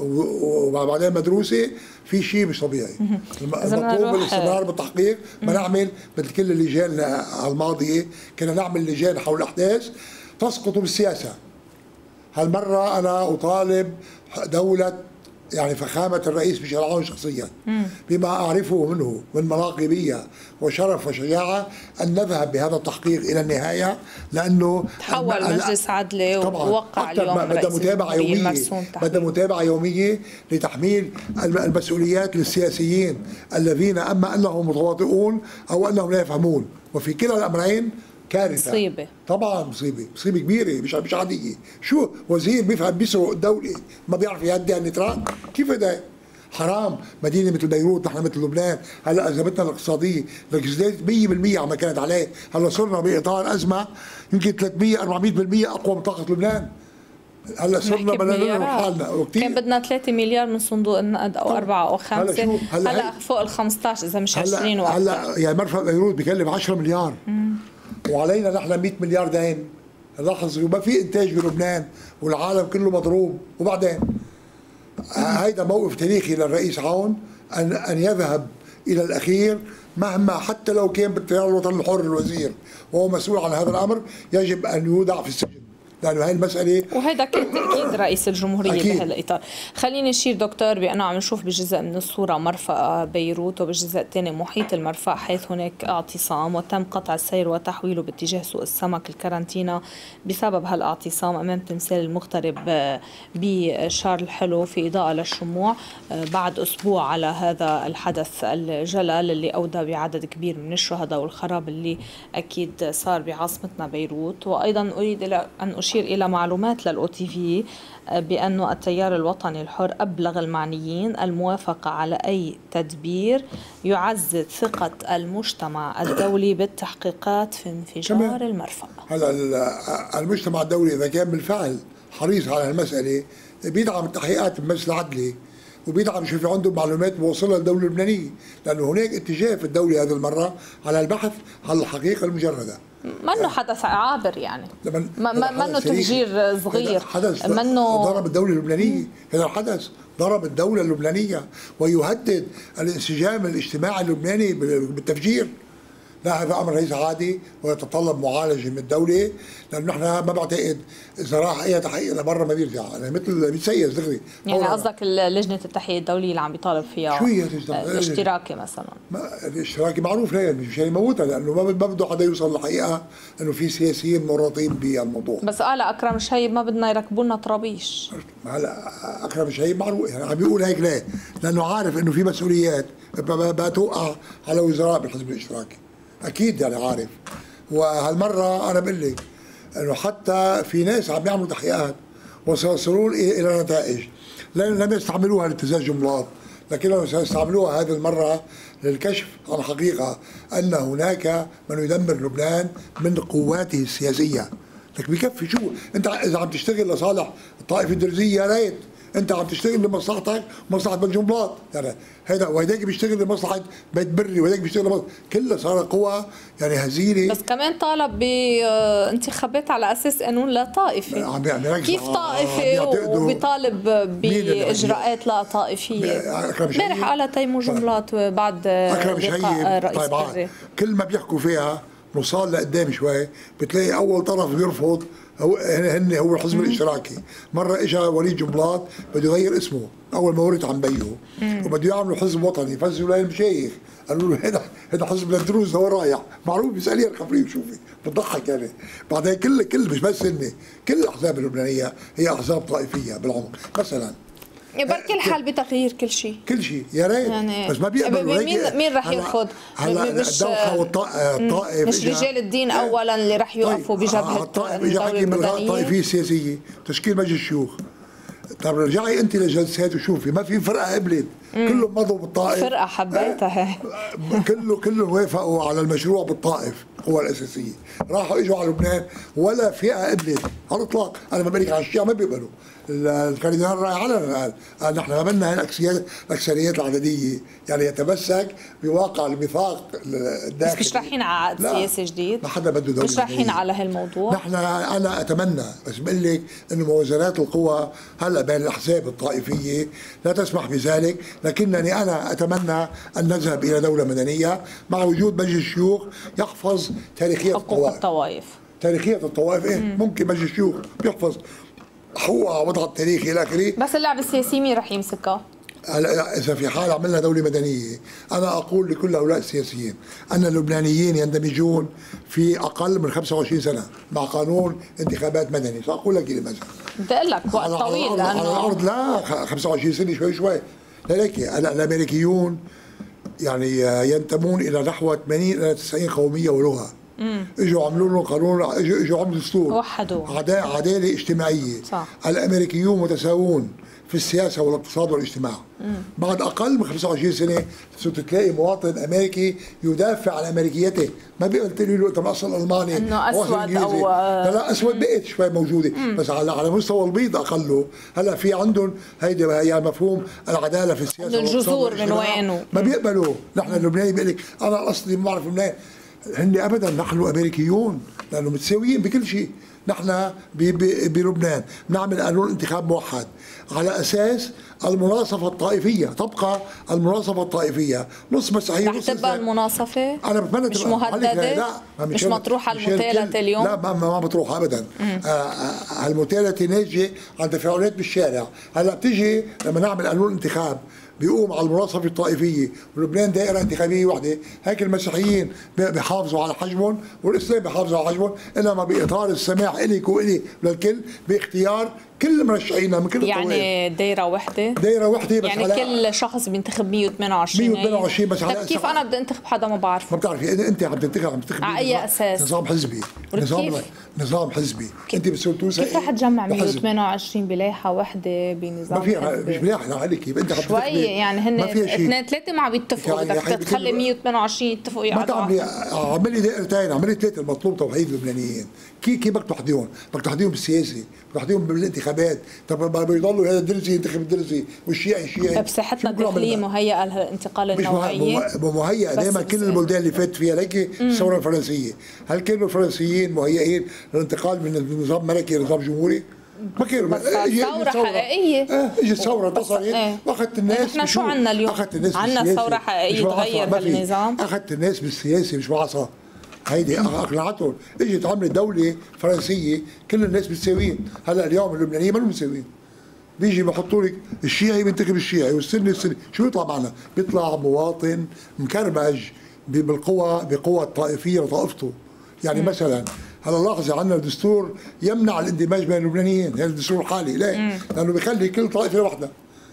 وبعدين مدروسه، في شيء مش طبيعي. المطلوب الاستمرار بالتحقيق، ما نعمل مثل كل اللجان الماضيه، كنا نعمل لجان حول الاحداث تسقط بالسياسه. هالمرة أنا أطالب دولة يعني فخامة الرئيس ميشيل عون شخصيا بما أعرفه منه من مناقبية وشرف وشجاعة أن نذهب بهذا التحقيق إلى النهاية، لأنه تحول مجلس عدلي ووقع اليوم بدأ متابعة يومية بدأ متابعة يومية لتحميل المسؤوليات للسياسيين الذين أما أنهم متواطئون أو أنهم لا يفهمون، وفي كلا الأمرين كارثة. مصيبة طبعا مصيبة مصيبة كبيرة مش مش عادية. شو وزير بيفهم بيسرق الدولة ما بيعرف يهدي النتراك؟ كيف ده؟ حرام. مدينة مثل بيروت، نحن مثل لبنان هلا ازمتنا الاقتصادية لك زادت مية بالمية عما كانت عليه، هلا صرنا بإطار أزمة يمكن ثلاثمية أربعمية بالمية أقوى من طاقة لبنان. هلا صرنا بدنا نلقى حالنا وكثير. كان بدنا ثلاثة مليار من صندوق النقد او أربعة او خمسة، هلا, هلا, هلا فوق ال خمسطعش اذا مش عشرين هلا, هلا يعني مرفأ بيروت بكلف عشرة مليار مم. وعلينا نحن مية مليار دين. لاحظ ما في انتاج بلبنان والعالم كله مضروب. وبعدين هيدا موقف تاريخي للرئيس عون ان ان يذهب الى الاخير مهما حتى لو كان بالتيار الوطني الحر الوزير وهو مسؤول عن هذا الامر يجب ان يودع في السجن، لانه هاي المساله وهيدا كان تاكيد رئيس الجمهوريه بهالاطار. خليني اشير دكتور بانه عم نشوف بجزء من الصوره مرفأ بيروت وبالجزء الثاني محيط المرفأ حيث هناك اعتصام وتم قطع السير وتحويله باتجاه سوق السمك الكارانتينا بسبب هالاعتصام امام تمثال المغترب بشارل الحلو في اضاءه للشموع بعد اسبوع على هذا الحدث الجلل اللي اودى بعدد كبير من الشهداء والخراب اللي اكيد صار بعاصمتنا بيروت. وايضا اريد ان اشير إلى معلومات للأو تي في بأن التيار الوطني الحر أبلغ المعنيين الموافقة على أي تدبير يعزز ثقة المجتمع الدولي بالتحقيقات في انفجار المرفأ. هلا المجتمع الدولي إذا كان بالفعل حريص على المسألة بيدعم التحقيقات بمجلس العدلي وبيدعم شو في عنده معلومات موصلة للدولة اللبنانية، لأنه هناك اتجاه في الدولة هذه المرة على البحث عن الحقيقة المجردة. منه حدث عابر يعني منه تفجير صغير، حدث منه ضرب الدولة اللبنانية. هذا الحدث ضرب الدولة اللبنانية ويهدد الانسجام الاجتماعي اللبناني بالتفجير. لا هذا امر ليس عادي ويتطلب معالجه من الدوله، لانه نحن ما بعتقد اذا راح اي تحقيق لبرا ما بيرجع، يعني مثل بيتسيس دغري. يعني قصدك لجنه التحقيق الدوليه اللي عم بيطالب فيها شو هي الاشتراكي مثلا؟ الاشتراكي معروف ليه مش يموتها، لانه ما بده حدا يوصل للحقيقه انه في سياسيين مرتين بالموضوع. بس قال اكرم شهيب ما بدنا يركبوا لنا طرابيش. هلا اكرم شهيب معروف يعني عم بيقول هيك ليه؟ لانه عارف انه في مسؤوليات بتوقع على وزراء بالحزب الاشتراكي. اكيد يعني عارف. وهالمره انا بقول لك انه حتى في ناس عم يعملوا تحقيقات وسيصلون الى نتائج لم يستعملوها لابتزاز جملات، لكنهم سيستعملوها هذه المره للكشف عن حقيقه ان هناك من يدمر لبنان من قواته السياسيه. لك بكفي شو انت اذا عم تشتغل لصالح الطائفه الدرزيه يا ريت، انت عم تشتغل لمصلحتك ومصلحه بنجمبلاط، يعني هيدا وهيداك بيشتغل لمصلحه بيت بري وهيداك بيشتغل لمصلحة. كلها صار قوى يعني هزيله. بس كمان طالب بانتخابات على اساس قانون لا طائفي. عم يعني كيف طائفي وبيطالب باجراءات لا طائفيه؟ امبارح قال تيمور جملات بعد لقاء رئيس طيب كل ما بيحكوا فيها نوصل لقدام شوي بتلاقي اول طرف بيرفض هو هن هو الحزب الاشتراكي. مره اجى وليد جنبلاط بده يغير اسمه اول ما ورث عن بيه وبده يعملوا حزب وطني، فزوا للمشايخ قالوا له هذا هذا حزب للدروز هو رايح معروف بيساليها الخفريه وشوفي بتضحك يعني. بعدين كل كل مش بس هن كل الاحزاب اللبنانيه هي احزاب طائفيه بالعمق مثلا. بركي الحل بتغيير كل شيء كل شيء يا ريت يعني بس ما بيقبلوا. مين مين رح يرفض؟ هلا الدوحه والطائف مش رجال الدين اولا اللي رح يوقفوا بجبهه الطائف اجى حكي من الطائفيه السياسيه تشكيل مجلس الشيوخ. طيب رجعي انت للجلسات وشوفي ما في فرقه قبلت كلهم مضوا بالطائف. فرقه حبيتها كله كلهم وافقوا على المشروع بالطائف القوى الاساسيه. راحوا اجوا على لبنان ولا فئه قبلت على الاطلاق. انا ما بقول لك على الشيعة ما بيقبلوا. الكاردينال راي علنا قال قال نحن قبلنا هاي الاكثريات العدديه يعني يتمسك بواقع الميثاق الداخلي. بس مش رايحين على عقد سياسي جديد؟ ما حدا بده دوله. مش رايحين على هالموضوع؟ نحن انا اتمنى بس بقول لك انه موازنات القوى هلا بين الاحزاب الطائفيه لا تسمح بذلك، لكنني انا اتمنى ان نذهب الى دوله مدنيه مع وجود مجلس الشيوخ يحفظ تاريخيه حقوق الطوائف. تاريخيه الطوائف ايه مم. ممكن مجلس الشيوخ بيحفظ حقوقها وضعها التاريخي الى اخره. بس اللعبه السياسيه مين رح يمسكها؟ هلا اذا في حال عملنا دوله مدنيه، انا اقول لكل هؤلاء السياسيين ان اللبنانيين يندمجون في اقل من خمسة وعشرين سنه مع قانون انتخابات مدني، ساقول لك مثلا. بدي اقول لك وقت طويل على لانه على الارض لا خمسة وعشرين سنه شوي شوي. لذلك الامريكيون يعني ينتمون الى نحو ثمانين الى تسعين قوميه ولغه. امم اجوا عملوا لهم قانون، اجوا اجوا عملوا دستور وحدوه عداله اجتماعيه. صح. الامريكيون متساوون في السياسه والاقتصاد والاجتماع. مم. بعد اقل من خمسة وعشرين سنه صرت تلاقي مواطن امريكي يدافع عن امريكيته، ما بيقول تقولي له انت من اصل الماني انه اسود او لا لا اسود بقت شوي موجوده. مم. بس على على مستوى البيض اقله. هلا في عندهم هيدي هي مفهوم العداله في السياسه، الجذور من وين ما بيقبلوا. نحن اللبناني بيقول لك انا اصلي ما بعرف لبنان، هن ابدا نحن امريكيون لانه متساويين بكل شيء. نحن بلبنان بنعمل قانون انتخاب موحد على اساس المناصفه الطائفيه، تبقى المناصفه الطائفيه نص مسيحيين رح تبقى المناصفه انا بتمنى مش مهدده، لا مش مطروحه المثالثه اليوم، لا ما ما مطروحه ابدا. المثالثه ناجيه عند تفاعلات بالشارع. هلا بتيجي لما نعمل قانون انتخاب بيقوم على المناصفه الطائفيه، ولبنان دائره انتخابيه وحده، هيك المسيحيين بيحافظوا على حجمهم والاسلام بيحافظوا على حجمهم، انما باطار السماح الك والي للكل باختيار كل مرشحينا من كل الطوائف. يعني دايره وحده دايره وحده بس يعني كل شخص بينتخب مية وثمانية وعشرين مية وثمانية وعشرين بس على كيف انا بدي انتخب حدا ما بعرف؟ ما بتعرفي انت عم تنتخب عم تنتخب على اي اساس؟ نظام حزبي. نظام نظام حزبي. انت بتصير توصل كيف رح تجمع مية وثمانية وعشرين بلايحه وحده بنظام ما في مش بلايحه لا عليك كيف انت عم شوي يعني هن اثنين ثلاثه ما عم يتفقوا، بدك يعني تخلي مية وثمانية وعشرين يتفقوا يقعدوا. ما تعملي اعملي دائرتين، اعملي ثلاثه المطلوب توحيد اللبنانيين. كيف كيف بدك توحديهم؟ بدك توحديهم بالسياسه، بدك توحديهم بالانتخابات. طب بيضلوا هذا الدرزي ينتخب الدرزي والشيعي الشيعي. بصحتنا الداخليه مهيئه للانتقال النوعيه؟ مش مهيئه دائما. كل البلدان اللي فاتت فيها ليك الثوره الفرنسيه، هل كانوا الفرنسيين مهيئين للانتقال من نظام ملكي لنظام جمهوري؟ ما كانوا. ثورة حقيقية. اه اجت ثورة انتصرت واخذت الناس. نحن شو عندنا اليوم؟ اخذت الناس عندنا ثورة حقيقية تغير بالنظام؟ اخذت الناس بالسياسة مش بعصا. هيدي اقنعتهم، اجت عملت دولة فرنسية كل الناس متساويين. هلا اليوم اللبنانيين ما متساويين. بيجي بحطوا لك الشيعي بينتخب الشيعي والسني السني، شو بيطلع معنا؟ بيطلع مواطن مكرمج بالقوى بقوى الطائفية لطائفته. يعني م. مثلا هلا لاحظي عندنا الدستور يمنع الاندماج بين اللبنانيين، هذا الدستور الحالي، ليه؟ لانه بيخلي كل طائفه لوحدها.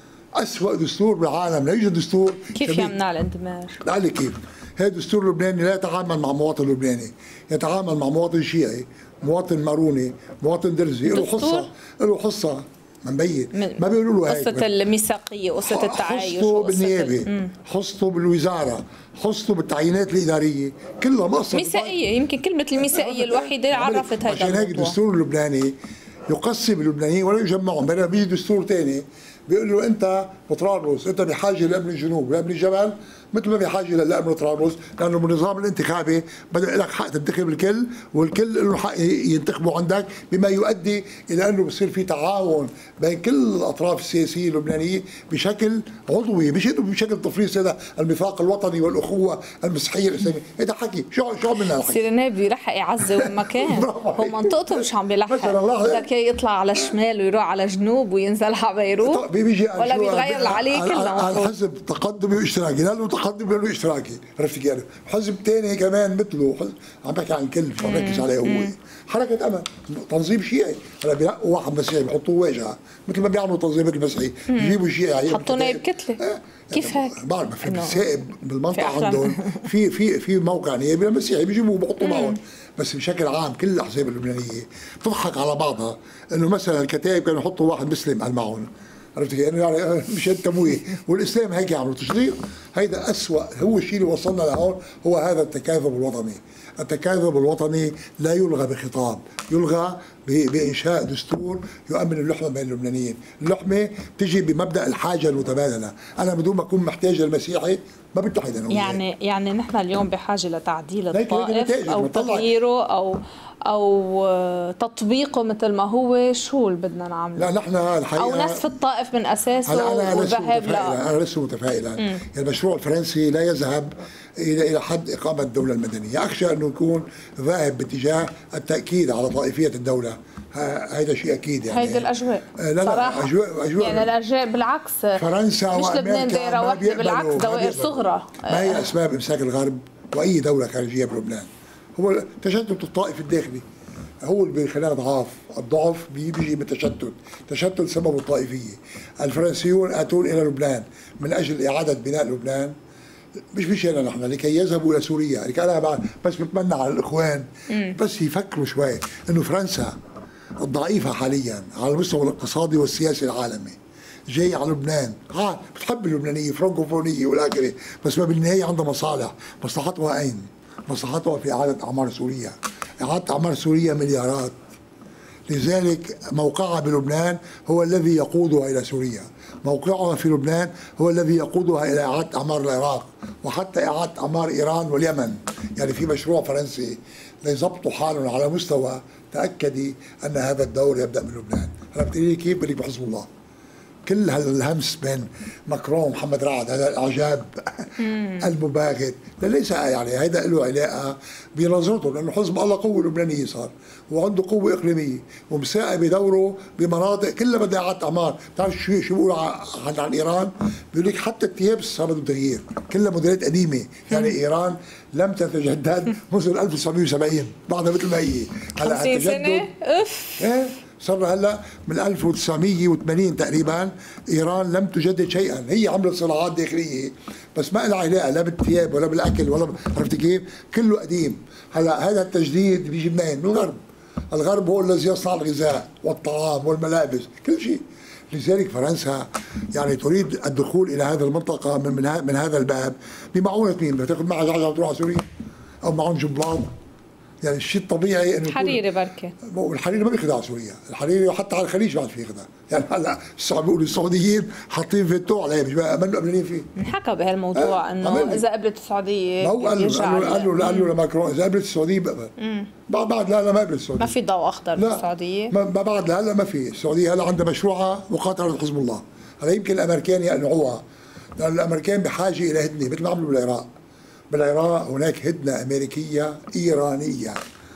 أسوأ دستور بالعالم، لا يوجد دستور كيف يمنع الاندماج؟ قال لي كيف؟ هذا الدستور اللبناني لا يتعامل مع مواطن لبناني، يتعامل مع مواطن شيعي، مواطن ماروني، مواطن درزي، له حصه، له حصه مبين، ما بيقولوا له هيك. قصة الميثاقية، قصة التعايش، حصته بالنيابة، حصته بالوزارة، حصته بالتعيينات الإدارية، كلها مقصة ميثاقية. يمكن كلمة الميثاقية الوحيدة عرفت هذا الموضوع. عشان هيك الدستور اللبناني يقسم اللبنانيين ولا يجمعهم. بينما بيجي دستور ثاني بيقول له انت بطرابلس انت بحاجه لامن الجنوب لامن الجبل مثل ما بحاجه لامن طرابلس، لانه بالنظام الانتخابي بدا لك حق تنتخب الكل والكل له حق ينتخبوا عندك، بما يؤدي الى انه بصير في تعاون بين كل الاطراف السياسيه اللبنانيه بشكل عضوي، مش انه بشكل تفريط. هذا الميثاق الوطني والاخوه المسيحيه الاسلاميه، هذا حكي شو شو عملنا الحكي؟ سيرنا بيلحق يعزي وين ما كان، هو منطقته مش عم بيلحق، بدك يطلع على الشمال ويروح على جنوب وينزل على بيروت ولا بيتغير عليه كله. الحزب تقدمي واشتراكي، لانه تقدم لانه اشتراكي، عرفت كيف؟ حزب ثاني كمان مثله، عم بحكي عن الكل مش عم بركز عليه هو. حركه امل، تنظيم شيعي، هلا بينقوا واحد مسيحي بحطوه واجهه مثل ما بيعملوا تنظيمات المسيحي، بيجيبوا شيعي حطوا نائب كتله. آه. كيف هيك؟ بعرف ما في بالسائب بالمنطقه عندهم في في في موقع نيابي للمسيحي بيجيبوه بحطوا معهم. بس بشكل عام كل الاحزاب اللبنانيه بتضحك على بعضها، انه مثلا الكتائب كانوا يحطوا واحد مسلم على معهم، عرفت كيف؟ يعني مشان تمويه، والاسلام هيك يعملوا تشريع. هيدا اسوء، هو الشيء اللي وصلنا لهون، هو هذا التكاذب الوطني. التكاذب الوطني لا يلغى بخطاب، يلغى بانشاء دستور يؤمن اللحمه بين اللبنانيين. اللحمه تجي بمبدا الحاجه المتبادله، انا بدون ما اكون محتاج للمسيحي ما بتحد انا. يعني يعني نحن اليوم بحاجه لتعديل الطائف او تغييره او او تطبيقه مثل ما هو، شو اللي بدنا نعمله؟ لا نحن الحقيقه او نسف الطائف من اساسه أنا والذهاب لا انا لست متفائلا. يعني المشروع الفرنسي لا يذهب الى الى حد اقامه الدوله المدنيه، اخشى انه يكون ذاهب باتجاه التاكيد على طائفيه الدوله. هذا شيء اكيد يعني هيدي الاجواء. لا لا صراحة اجواء اجواء يعني الاجواء بالعكس، فرنسا مش لبنان دائره واحده، بالعكس دوائر صغرى. ما هي اسباب امساك الغرب واي دوله خارجيه بلبنان؟ هو تشتت الطائف الداخلي، هو اللي بيخلينا ضعاف. الضعف بيجي من التشتت، تشتت سببه الطائفيه. الفرنسيون اتون الى لبنان من اجل اعاده بناء لبنان، مش مشينا نحن لكي يذهبوا الى سوريا. لكي انا بس بتمنى على الاخوان بس يفكروا شوي انه فرنسا الضعيفه حاليا على المستوى الاقتصادي والسياسي العالمي جاي على لبنان، ها بتحب اللبنانيه فرانكوفونيه والاخره، بس ما بالنهايه عندها مصالح. مصلحتها اين؟ مصلحتها في اعاده اعمار سوريا. اعاده اعمار سوريا مليارات، لذلك موقعها بلبنان هو الذي يقودها الى سوريا، موقعها في لبنان هو الذي يقودها الى اعاده اعمار العراق وحتى اعاده اعمار ايران واليمن. يعني في مشروع فرنسي ليظبطوا حالهم على مستوى، تاكدي ان هذا الدور يبدا من لبنان. هلا بتقولي لي كيف؟ بدك بحزب الله. كل هالهمس بين ماكرون ومحمد رعد، هذا الاعجاب المباغت، ليس يعني هذا له علاقه بنظرته، لانه حزب الله قوه لبنانيه صار وعنده قوه اقليميه ومساعد بدوره بمناطق كلها بدها اعاده اعمار. بتعرف شو شو بيقولوا عن, عن ايران؟ بيقول لك حتى التياب صار بده تغيير، كلها موديلات قديمه. يعني ايران لم تتجدد منذ ألف وتسعمية وسبعين، بعدها مثل ما هي. هلا خمسين سنه اف ايه صار هلا من ألف وتسعمية وثمانين تقريبا ايران لم تجدد شيئا. هي عملت صناعات داخليه بس ما لها علاقه لا بالثياب ولا بالاكل ولا ب... عرفت كيف؟ كله قديم. هلا هذا التجديد بيجي منين؟ من الغرب. الغرب هو الذي يصنع الغذاء والطعام والملابس كل شيء. لذلك فرنسا يعني تريد الدخول الى هذه المنطقه من من, من هذا الباب بمعونه مين؟ بدها تاخذ معها جعجع تروح على سوريا او معهم جنبلاط. يعني الشيء الطبيعي انه الحريري بركه الحريري ما بيخدع على سوريا، الحريري حتى على الخليج بعد في خدع. يعني هلا الصعب بيقولوا السعوديين حاطين فيتو عليه، مش منه قبلانين فيه. انحكى بهالموضوع آه. انه اذا قبلت السعوديه ما هو قال له قال له قال له لماكرون اذا قبلت السعوديه بقبل. بعد بعد لا لا ما قبلت السعوديه، ما في ضوء اخضر بالسعوديه. ما بعد هلا ما في. السعوديه هلا عندها مشروعها مقاتله حزب الله. هلا يمكن الامريكان يقنعوها، لانه الامريكان بحاجه الى هدنه مثل ما عملوا بالعراق. بالعراق هناك هدنه امريكيه ايرانيه.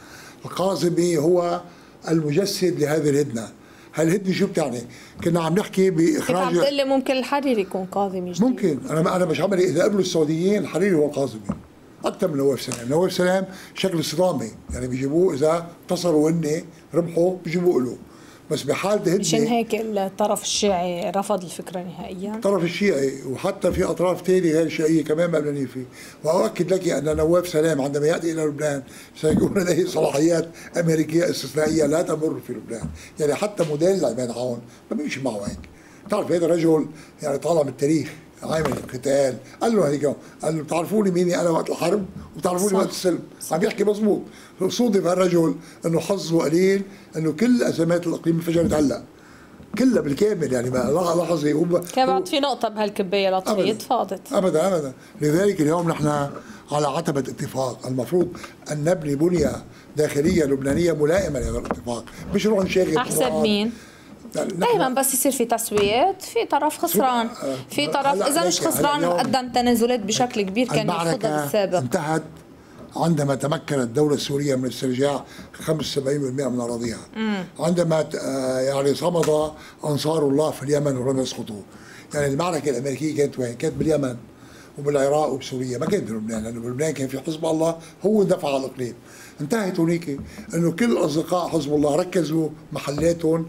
القاظمي هو المجسد لهذه الهدنه. هالهدنه شو بتعني؟ كنا عم نحكي باخراج. كيف عم تقول لي ممكن الحريري يكون قاظمي جديد؟ ممكن. انا انا مش عملي اذا قبلوا السعوديين الحريري هو القاظمي اكثر من نواف سلام. نواف سلام شكل صدامي، يعني بيجيبوه اذا انتصروا هن ربحوا بيجيبوه له، بس بحال هدنه. مشان هيك الطرف الشيعي رفض الفكره نهائيا. الطرف الشيعي وحتى في اطراف ثانيه غير شيعيه كمان ما قبلانين فيه. واؤكد لك ان نواف سلام عندما ياتي الى لبنان سيكون لديه صلاحيات امريكيه استثنائيه لا تمر في لبنان. يعني حتى موديل عماد عون ما بيمشي معه هيك. بتعرف هذا الرجل يعني طالع من التاريخ، عامل القتال. قال له هيك، قال له بتعرفوني ميني انا وقت الحرب وبتعرفوني وقت السلم. عم يحكي مضبوط. صودف هالرجل انه حظه قليل انه كل ازمات الاقليم انفجرت هلا كلها بالكامل. يعني ما لحظه هو كان بعد في نقطه بهالكبايه لطفيه تفاضت ابدا ابدا. لذلك اليوم نحن على عتبه اتفاق، المفروض ان نبني بنيه داخليه لبنانيه ملائمه لهذا الاتفاق، مش نروح نشاغل احسب مين؟ دائما بس يصير في تسويات في طرف خسران، في طرف اذا مش خسران قدم تنازلات بشكل كبير كان يرفضها بالسابق. انتهت عندما تمكنت الدولة السورية من استرجاع خمسة وسبعين بالمئة من أراضيها. عندما يعني صمد أنصار الله في اليمن ولم يسقطوا. يعني المعركة الأمريكية كانت وين؟ كانت باليمن وبالعراق وبسوريا، ما كانت بلبنان، لأنه بلبنان كان في حزب الله هو دفع على الإقليم. انتهت هناك أنه كل أصدقاء حزب الله ركزوا محلاتهم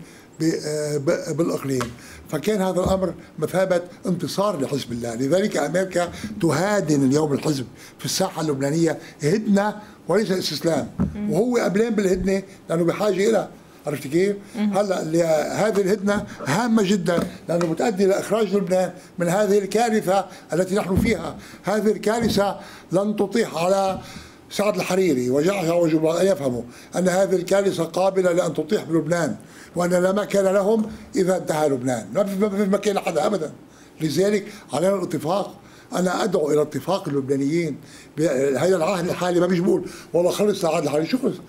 بالاقليم، فكان هذا الامر مثابه انتصار لحزب الله. لذلك امريكا تهادن اليوم الحزب في الساحه اللبنانيه هدنه وليس استسلام، وهو قبلان بالهدنه لانه بحاجه الى. عرفت كيف؟ هلا هذه الهدنه هامه جدا لانه بتؤدي لاخراج لبنان من هذه الكارثه التي نحن فيها. هذه الكارثه لن تطيح على سعد الحريري وجعجع وجبران ان يفهموا ان هذه الكارثه قابله لان تطيح بلبنان، وان لا مكان لهم اذا انتهى لبنان، ما في مكان لحدا ابدا. لذلك علينا الاتفاق. انا ادعو الى اتفاق اللبنانيين بهذا العهد الحالي. ما بيجي بقول والله خلص العهد الحالي، شو خلص؟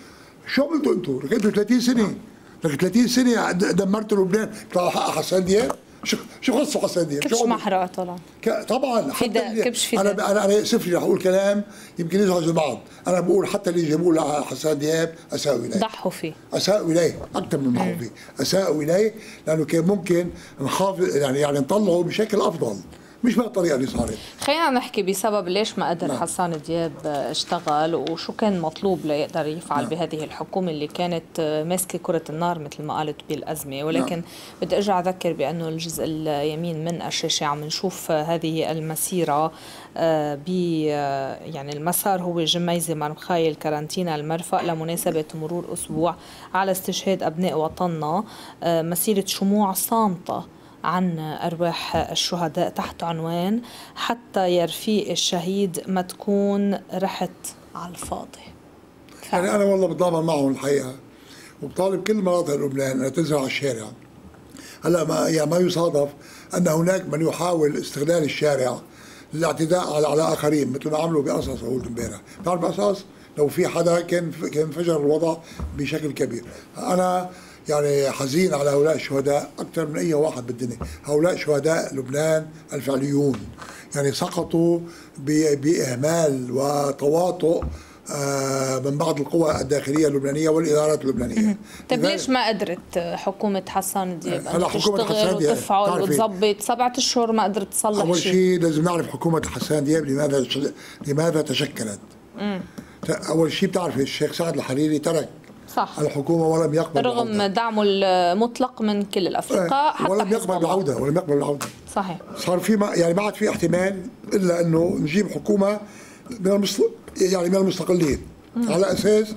شو عملتوا انتم؟ لك انتم ثلاثين سنه، لك ثلاثين سنه دمرتوا لبنان، طلع حق حسان دياب؟ شو شو خصه حسان دياب؟ كبش محرقه طلع طبعا حتى كبش فدا. انا انا انا اسف لي رح اقول كلام يمكن يزعج البعض، انا بقول حتى اللي جابوه لحسان دياب اساءوا اليه، ضحوا فيه، اساءوا اليه اكثر من ضحوا فيه، اساءوا اليه لانه كان ممكن نحافظ يعني يعني نطلعه بشكل افضل، مش بهالطريقه اللي صارت. خلينا نحكي بسبب ليش ما قدر نعم. حسان دياب اشتغل وشو كان مطلوب ليقدر يفعل نعم. بهذه الحكومه اللي كانت ماسكه كره النار مثل ما قالت بالازمه، ولكن نعم. بدي ارجع اذكر بانه الجزء اليمين من الشاشه عم نشوف هذه المسيره ب يعني المسار هو جميزه مرمخاي الكارانتينا المرفأ لمناسبه مرور اسبوع على استشهاد ابناء وطننا، مسيره شموع صامته عن أرواح الشهداء تحت عنوان حتى يا رفيق الشهيد ما تكون رحت على الفاضي. ف... يعني أنا والله بتضامن معهم الحقيقة، وبطالب كل مناطق لبنان أن تنزل على الشارع. هلا ما يعني ما يصادف أن هناك من يحاول استغلال الشارع للاعتداء على على آخرين مثل ما عملوا بقصص أول امبارح. بتعرف بقصص لو في حدا كان كان انفجر الوضع بشكل كبير. أنا يعني حزين على هؤلاء الشهداء أكثر من أي واحد بالدنيا. هؤلاء شهداء لبنان الفعليون، يعني سقطوا بإهمال وتواطؤ من بعض القوى الداخلية اللبنانية والإدارات اللبنانية. طيب ليش ما قدرت حكومة حسان دياب أن تشتغل وتفعل وتظبط؟ سبعة أشهر ما قدرت تصلح شيء. أول شيء لازم نعرف حكومة حسان دياب لماذا لماذا تشكلت. مم. أول شيء بتعرف الشيخ سعد الحريري ترك صح. الحكومة ولم يقبل رغم بالعودة. دعمه المطلق من كل الأفرقاء حتى ولم يقبل بالعودة ولم يقبل بالعودة. صحيح. صار في ما يعني ما عاد في احتمال إلا إنه نجيب حكومة من المست... يعني من المستقلين مم. على أساس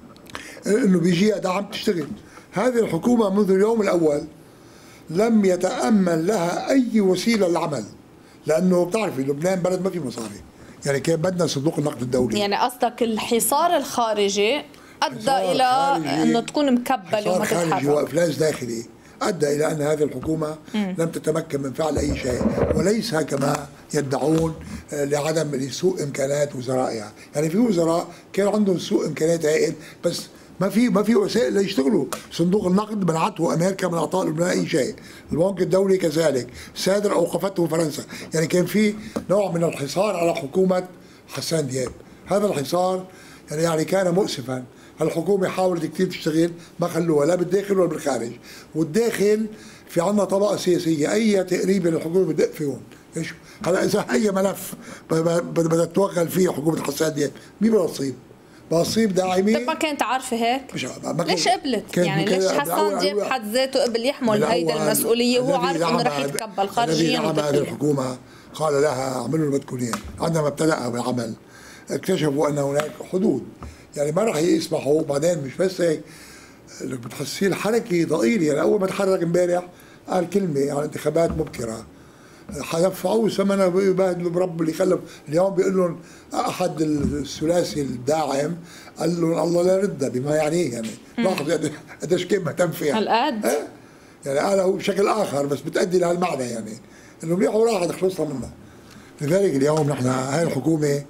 إنه بيجيها دعم تشتغل. هذه الحكومة منذ اليوم الأول لم يتأمل لها أي وسيلة للعمل، لأنه بتعرفي لبنان بلد ما في مصاري، يعني كان بدنا صندوق النقد الدولي. يعني قصدك الحصار الخارجي أدى إلى أنه تكون مكبلة وما تتحرك. خارجي وإفلاس داخلي أدى إلى أن هذه الحكومة مم. لم تتمكن من فعل أي شيء، وليس كما يدعون لعدم سوء إمكانات وزرائها. يعني في وزراء كان عندهم سوء إمكانات هائل بس ما في ما في وسائل ليشتغلوا. صندوق النقد منعته امريكا من اعطاء لبنان اي شيء، البنك الدولي كذلك، سادر اوقفته فرنسا، يعني كان في نوع من الحصار على حكومه حسان دياب. هذا الحصار يعني يعني كان مؤسفا. الحكومه حاولت كثير تشتغل ما خلوها لا بالداخل ولا بالخارج، والداخل في عندنا طبقه سياسيه اي تقريبا الحكومه بدق فيهم. ايش هلا اذا اي ملف بدها تتوغل فيه حكومه حسان دياب مين بدها تصيب؟ بصيب داعمين. طب ما كانت عارفه هيك؟ مش ليش قبلت؟ يعني ليش حسان دياب بحد ذاته قبل يحمل هيدي المسؤوليه وهو عارف انه رح يتكبل خارجيا وداخليا؟ هذه الحكومه قال لها اعملوا اللي بدكم اياه. عندما ابتدأ بالعمل اكتشفوا ان هناك حدود، يعني ما رح يسمحوا. بعدين مش بس هيك، بتحسيه الحركه ضئيله. يعني اول ما تحرك امبارح قال كلمه عن انتخابات مبكره، حيدفعوه ثمنها ويبهدلوا برب اللي خلف. اليوم بيقول لهم احد الثلاثي الداعم قال لهم الله لا يردها بما يعنيه. يعني لاحظ قديش كان مهتم فيها هالقد أه؟ يعني قالها بشكل اخر بس بتأدي لهالمعنى، يعني انه منيح وراحت خلصنا منها. لذلك اليوم نحن هاي الحكومه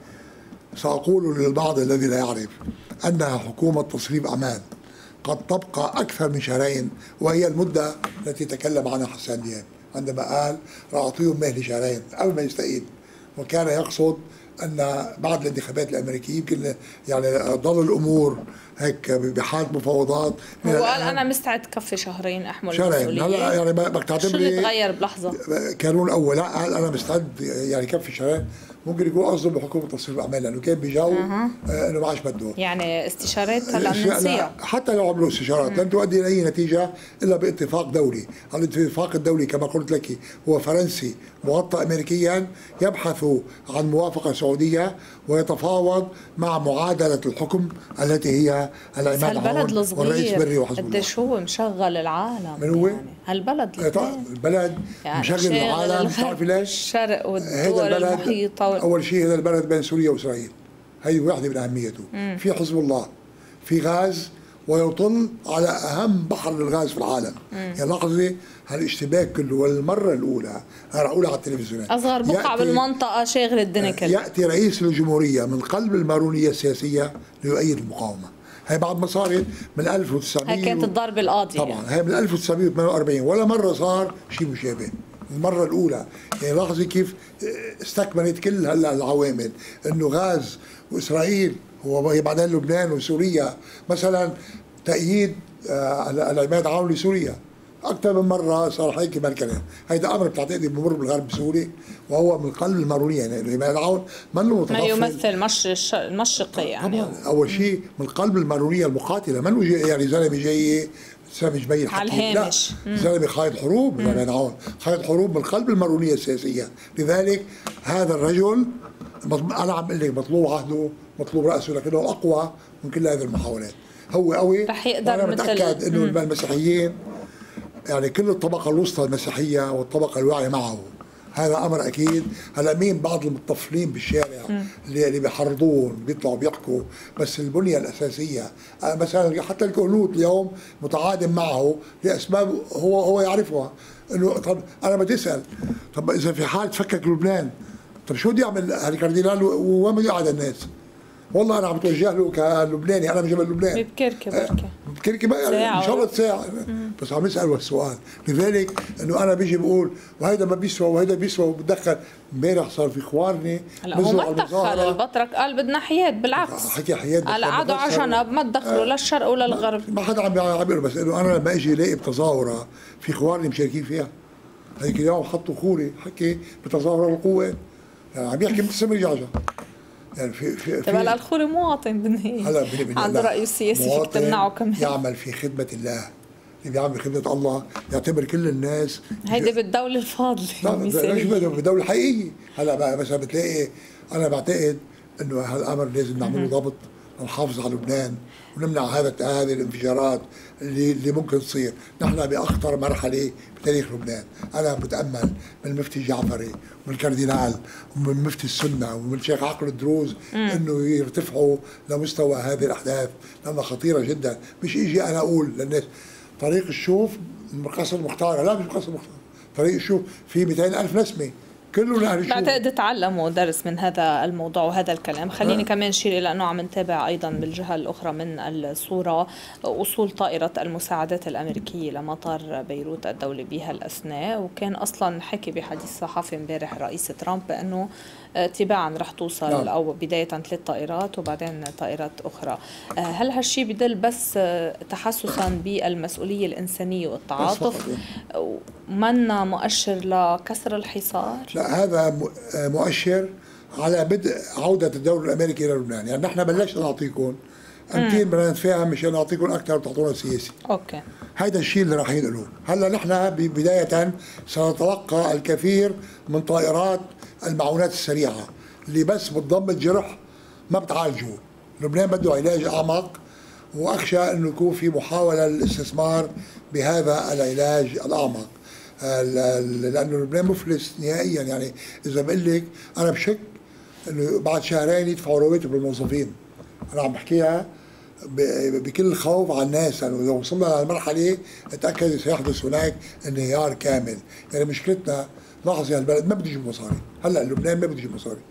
ساقول للبعض الذي لا يعرف انها حكومه تصريف اعمال قد تبقى اكثر من شهرين، وهي المده التي تكلم عنها حسان دياب عندما قال راح اعطيهم مهله شهرين قبل ما يستقيل، وكان يقصد ان بعد الانتخابات الامريكيه يمكن يعني ضل الامور هيك بحال مفاوضات. هو قال انا مستعد كفي شهرين احمل المسؤوليه. هلا يعني بدك تعتبري شو اللي تغير بلحظه؟ كانون اول لا قال انا مستعد يعني كفي شهرين. ممكن يكون قصده بحكومه تصريف الاعمال لانه كان بيجاوب أه. آه انه ما عادش بده. يعني استشارات هلا بننسيها. حتى لو عملوا استشارات لن تؤدي الى اي نتيجه الا باتفاق دولي. الاتفاق الدولي كما قلت لك هو فرنسي مغطى امريكيا يبحث عن موافقه سعوديه ويتفاوض مع معادله الحكم التي هي العماد هالبلد الصغير وحزب الله. قديش هو مشغل العالم. من هو؟ يعني هالبلد البلد يعني مشغل العالم. بتعرفي ليش؟ الشرق والدول المحيطه. اول شيء هذا البلد بين سوريا واسرائيل، هي واحده من اهميته. مم. في حزب الله، في غاز، ويطل على اهم بحر للغاز في العالم. مم. يعني لاحظي هالاشتباك كله والمره الاولى انا رح اقولها على التلفزيونات. اصغر بقعه بالمنطقه شاغل الدنيا كلها. ياتي رئيس الجمهوريه من قلب المارونيه السياسيه ليؤيد المقاومه. هي بعد ما صارت من ألف وتسعمية هي كانت الضربة القاضية طبعا يعني. هي من ألف وتسعمية وثمانية وأربعين ولا مرة صار شيء مشابه. المرة الأولى يعني لاحظي كيف استكملت كل هلا العوامل، إنه غاز وإسرائيل هو بعدين لبنان وسوريا مثلا تأييد العماد العام لسوريا أكثر من مرة صار حيكي بالكلام. هيدا أمر بتعتقدي بمر بالغرب بسوريا وهو من قلب المارونية، يعني العماد العام منه متطفل، ما يمثل مش المشرقي يعني. طبعا أول شيء من قلب المارونية المقاتلة، منه يعني زلمة جاي سامي جبين على الهامش، زلمه قائد حروب العماد العام، قائد حروب من قلب المارونيه السياسيه. لذلك هذا الرجل انا عم اقول لك مطلوب عهده مطلوب راسه، لكنه الاقوى من كل هذه المحاولات. هو قوي رح يقدر. انا متاكد انه المسيحيين يعني كل الطبقه الوسطى المسيحيه والطبقه الواعيه معه، هذا امر اكيد. هلا مين بعض المتطفلين بالشارع مم. اللي اللي بيحرضون بيطلعوا بيحكوا، بس البنيه الاساسيه مثلا حتى الكهنوت اليوم متعادم معه لاسباب هو هو يعرفها. انه طب انا بدي اسال، طب اذا في حال تفكك لبنان، طب شو بده يعمل الكاردينال وين بده يقعد الناس؟ والله انا عم بتوجه له كلبناني، انا من جبل لبنان بكركب بركه بكركب ان شاء الله ساعه، بس عم نسال السؤال. لذلك انه انا بيجي بقول وهيدا ما بيسوى وهيدا بيسوى وبتدخل. امبارح صار في خوارني هلا هو ما تدخل البطرك، قال بدنا حياد، بالعكس حكي حياد، هلا قعدوا على جنب ما تدخلوا لا الشرق ولا الغرب. ما حدا عم يقول، بس انه انا لما اجي الاقي بتظاهره في خوارني مشاركين فيها. هيك اليوم حطوا خوري حكي بتظاهره القوات، يعني عم يحكي مبتسم رجعجه. يعني في في طيب هلا الخوري مواطن بالنهايه هلا عنده رايه السياسي، فيك تمنعه كمان. يعمل في خدمه الله، اللي بيعمل خدمه الله يعتبر كل الناس هيدي بالدوله الفاضله. لا ليش بالدوله الحقيقيه. هلا مثلا بتلاقي انا بعتقد انه هالامر لازم نعمله ضبط، نحافظ على لبنان ونمنع هذا هذه الانفجارات اللي اللي ممكن تصير. نحن باخطر مرحله بتاريخ لبنان. انا بتامل من المفتي جعفري ومن الكاردينال ومن مفتي السنه ومن الشيخ عقل الدروز انه يرتفعوا لمستوى هذه الاحداث، لانها خطيره جدا. مش اجي انا اقول للناس طريق الشوف قصر المختار، لا مش قصر المختار، طريق الشوف في مئتين ألف نسمه كله اهل الشوف. بعتقد تعلموا درس من هذا الموضوع وهذا الكلام. خليني أه. كمان شير الى انه عم نتابع ايضا بالجهه الاخرى من الصوره وصول طائره المساعدات الامريكيه لمطار بيروت الدولي بها الاثناء، وكان اصلا حكي بحديث صحفي امبارح رئيس ترامب بانه تباعا رح توصل نعم. او بدايه ثلاث طائرات وبعدين طائرات اخرى. هل هالشيء بدل بس تحسسا بالمسؤوليه الانسانيه والتعاطف منا مؤشر لكسر الحصار؟ لا، هذا مؤشر على بدء عوده الدور الامريكي الى لبنان. يعني نحن بلشنا نعطيكم أمتين بدنا نتفاهم مشان نعطيكم اكثر وتعطونا سياسي. اوكي. هذا الشيء اللي راح ينقلوه. هلا نحن بدايه سنتلقى الكثير من طائرات المعونات السريعه اللي بس بتضم الجرح ما بتعالجه. لبنان بده علاج اعمق، واخشى انه يكون في محاوله للاستثمار بهذا العلاج الاعمق، لانه لبنان مفلس نهائيا. يعني اذا بقول لك انا بشك انه بعد شهرين يدفعوا رواتب للموظفين. انا عم بحكيها بكل خوف على الناس، لانه يعني اذا وصلنا لهالمرحله اتاكد سيحدث هناك انهيار كامل. يعني مشكلتنا لاحظي هالبلد ما بده يجيب مصاري. هلا لبنان ما بده يجيب مصاري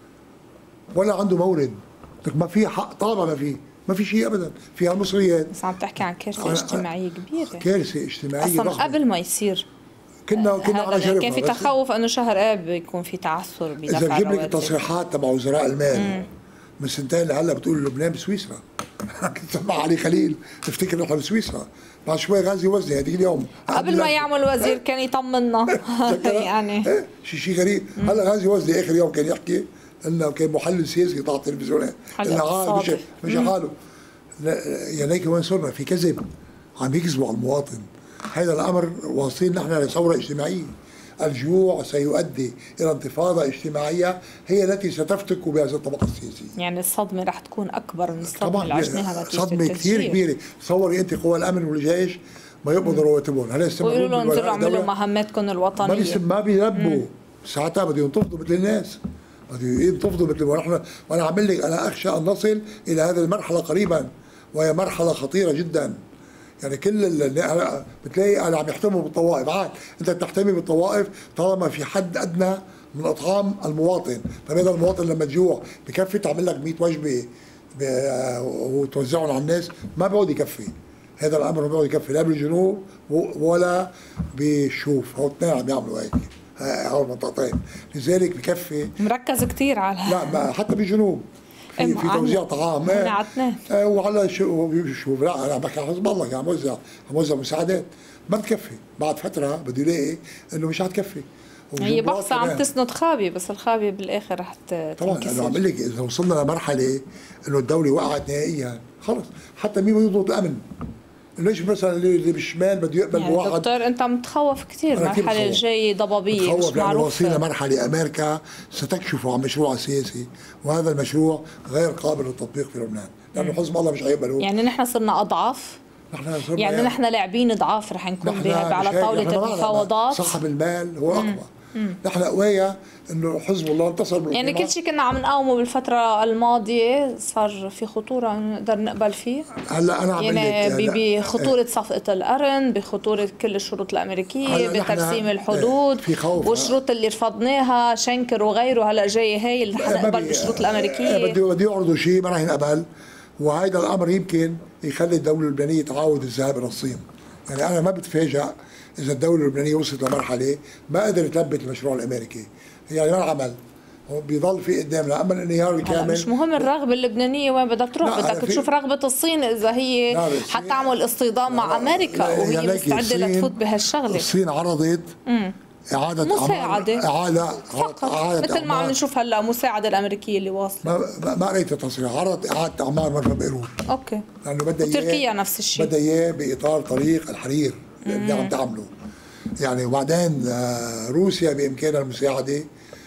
ولا عنده مورد، ما في حق طالما ما في ما في شيء ابدا. فيها مصريات، بس عم تحكي عن كارثه اجتماعيه كبيره. كارثه اجتماعيه اصلا ضخمة. قبل ما يصير كنا كنا على شرفنا. كان في تخوف انه شهر اب يكون في تعثر بدفع اذا بجيب لك التصريحات تبع وزراء المال مم. من سنتين لهلا بتقول لبنان بسويسرا. كنت سمع علي خليل تفتكر نحن بسويسرا، بعد شوي غازي وزني هذيك اليوم قبل ما يعمل وزير كان يطمنا. يعني شيء شيء غريب. هلا غازي وزني اخر يوم كان يحكي انه كان محلل سياسي يطلع التلفزيونات انه عاد مش مش حاله. يعني هيك وين صرنا؟ في كذب، عم يكذبوا على المواطن. هذا الامر واصلين نحن لثوره اجتماعيه. الجوع سيؤدي الى انتفاضه اجتماعيه هي التي ستفتك بهذه الطبقه السياسيه. يعني الصدمه رح تكون اكبر من الصدمه اللي عشناها نتيجه صدمه كثير كبيره. تصوري انت قوى الامن والجيش ما يقبضوا رواتبهم، هلا يقولوا لهم انزلوا اعملوا مهماتكم الوطنيه، ما ما بيلبوا. ساعتها بدهم ينتفضوا مثل الناس، بدهم ينتفضوا مثل ونحن. وانا عم لك انا اخشى ان نصل الى هذه المرحله قريبا، وهي مرحله خطيره جدا. يعني كل بتلاقي انا عم يحتموا بالطوائف. عاد انت بتحتمي بالطوائف طالما في حد ادنى من اطعام المواطن. طيب هذا المواطن لما تجوع بكفي تعمل لك مئة وجبه وتوزعهم على الناس ما بيقعد يكفي. هذا الامر ما بيقعد يكفي لا بالجنوب ولا بالشوف، هو اثنين عم يعملوا هيك هول المنطقتين، لذلك بكفي مركز كثير على لا حتى بالجنوب في في توزيع طعام على اثنين وعلى شو شوف. لا انا بحكي حسب الله عم وزع عم وزع مساعدات ما بتكفي، بعد فتره بده يلاقي انه مش حتكفي. هي بحثة عم تسند خابي، بس الخابي بالاخر رح تنكسر. طبعا انا عم بقول لك اذا وصلنا لمرحله انه الدوله وقعت نهائيا خلص، حتى مين بده الامن؟ ليش مثلا اللي بالشمال بده يقبل يعني بواحد؟ دكتور انت متخوف كثير المرحله الجايه ضبابيه مش معروف. وصلنا مرحله امريكا ستكشف عن مشروع سياسي، وهذا المشروع غير قابل للتطبيق في لبنان، لانه حزب الله مش حيقبلوا. يعني نحن صرنا اضعاف؟ نحن صرنا يعني, يعني نحن لاعبين ضعاف رح نكون على طاوله المفاوضات. صاحب المال هو اقوى. نحن قوايا انه حزب الله انتصر بالحكومة. يعني كل شيء كنا عم نقاومه بالفتره الماضيه صار في خطوره نقدر نقبل فيه. هلا انا عم يعني بخطوره صفقه القرن، بخطوره كل الشروط الامريكيه، بترسيم الحدود في خوف والشروط اللي رفضناها شنكر وغيره، هلا جاي هي اللي حنقبل بالشروط الامريكيه. بده بده يعرضوا شيء ما راح ينقبل، وهذا الامر يمكن يخلي الدوله اللبنانيه تعاود الذهاب الى الصين. يعني انا ما بتفاجئ اذا الدوله اللبنانيه وصلت لمرحله ما قدرت تلبي المشروع الامريكي، يعني ما عمل بيضل في قدامنا. اما الانهيار الكامل مش مهم الرغبه اللبنانيه وين بدها تروح، بدك تشوف رغبه الصين اذا هي حتعمل اصطدام مع امريكا وهي يعني مستعده لتفوت بهالشغله. الصين عرضت مم. إعادة مساعدة إعادة فقط إعادة مثل ما عم نشوف هلا مساعدة الأمريكية اللي واصلة. ما ما قريت التصريح، عرض إعادة أعمار مرفأ بيروت. أوكي. لأنه بدها إياه تركيا نفس الشيء. بدها إياه بإطار طريق الحرير اللي عم تعمله. يعني وبعدين روسيا بإمكانها المساعدة،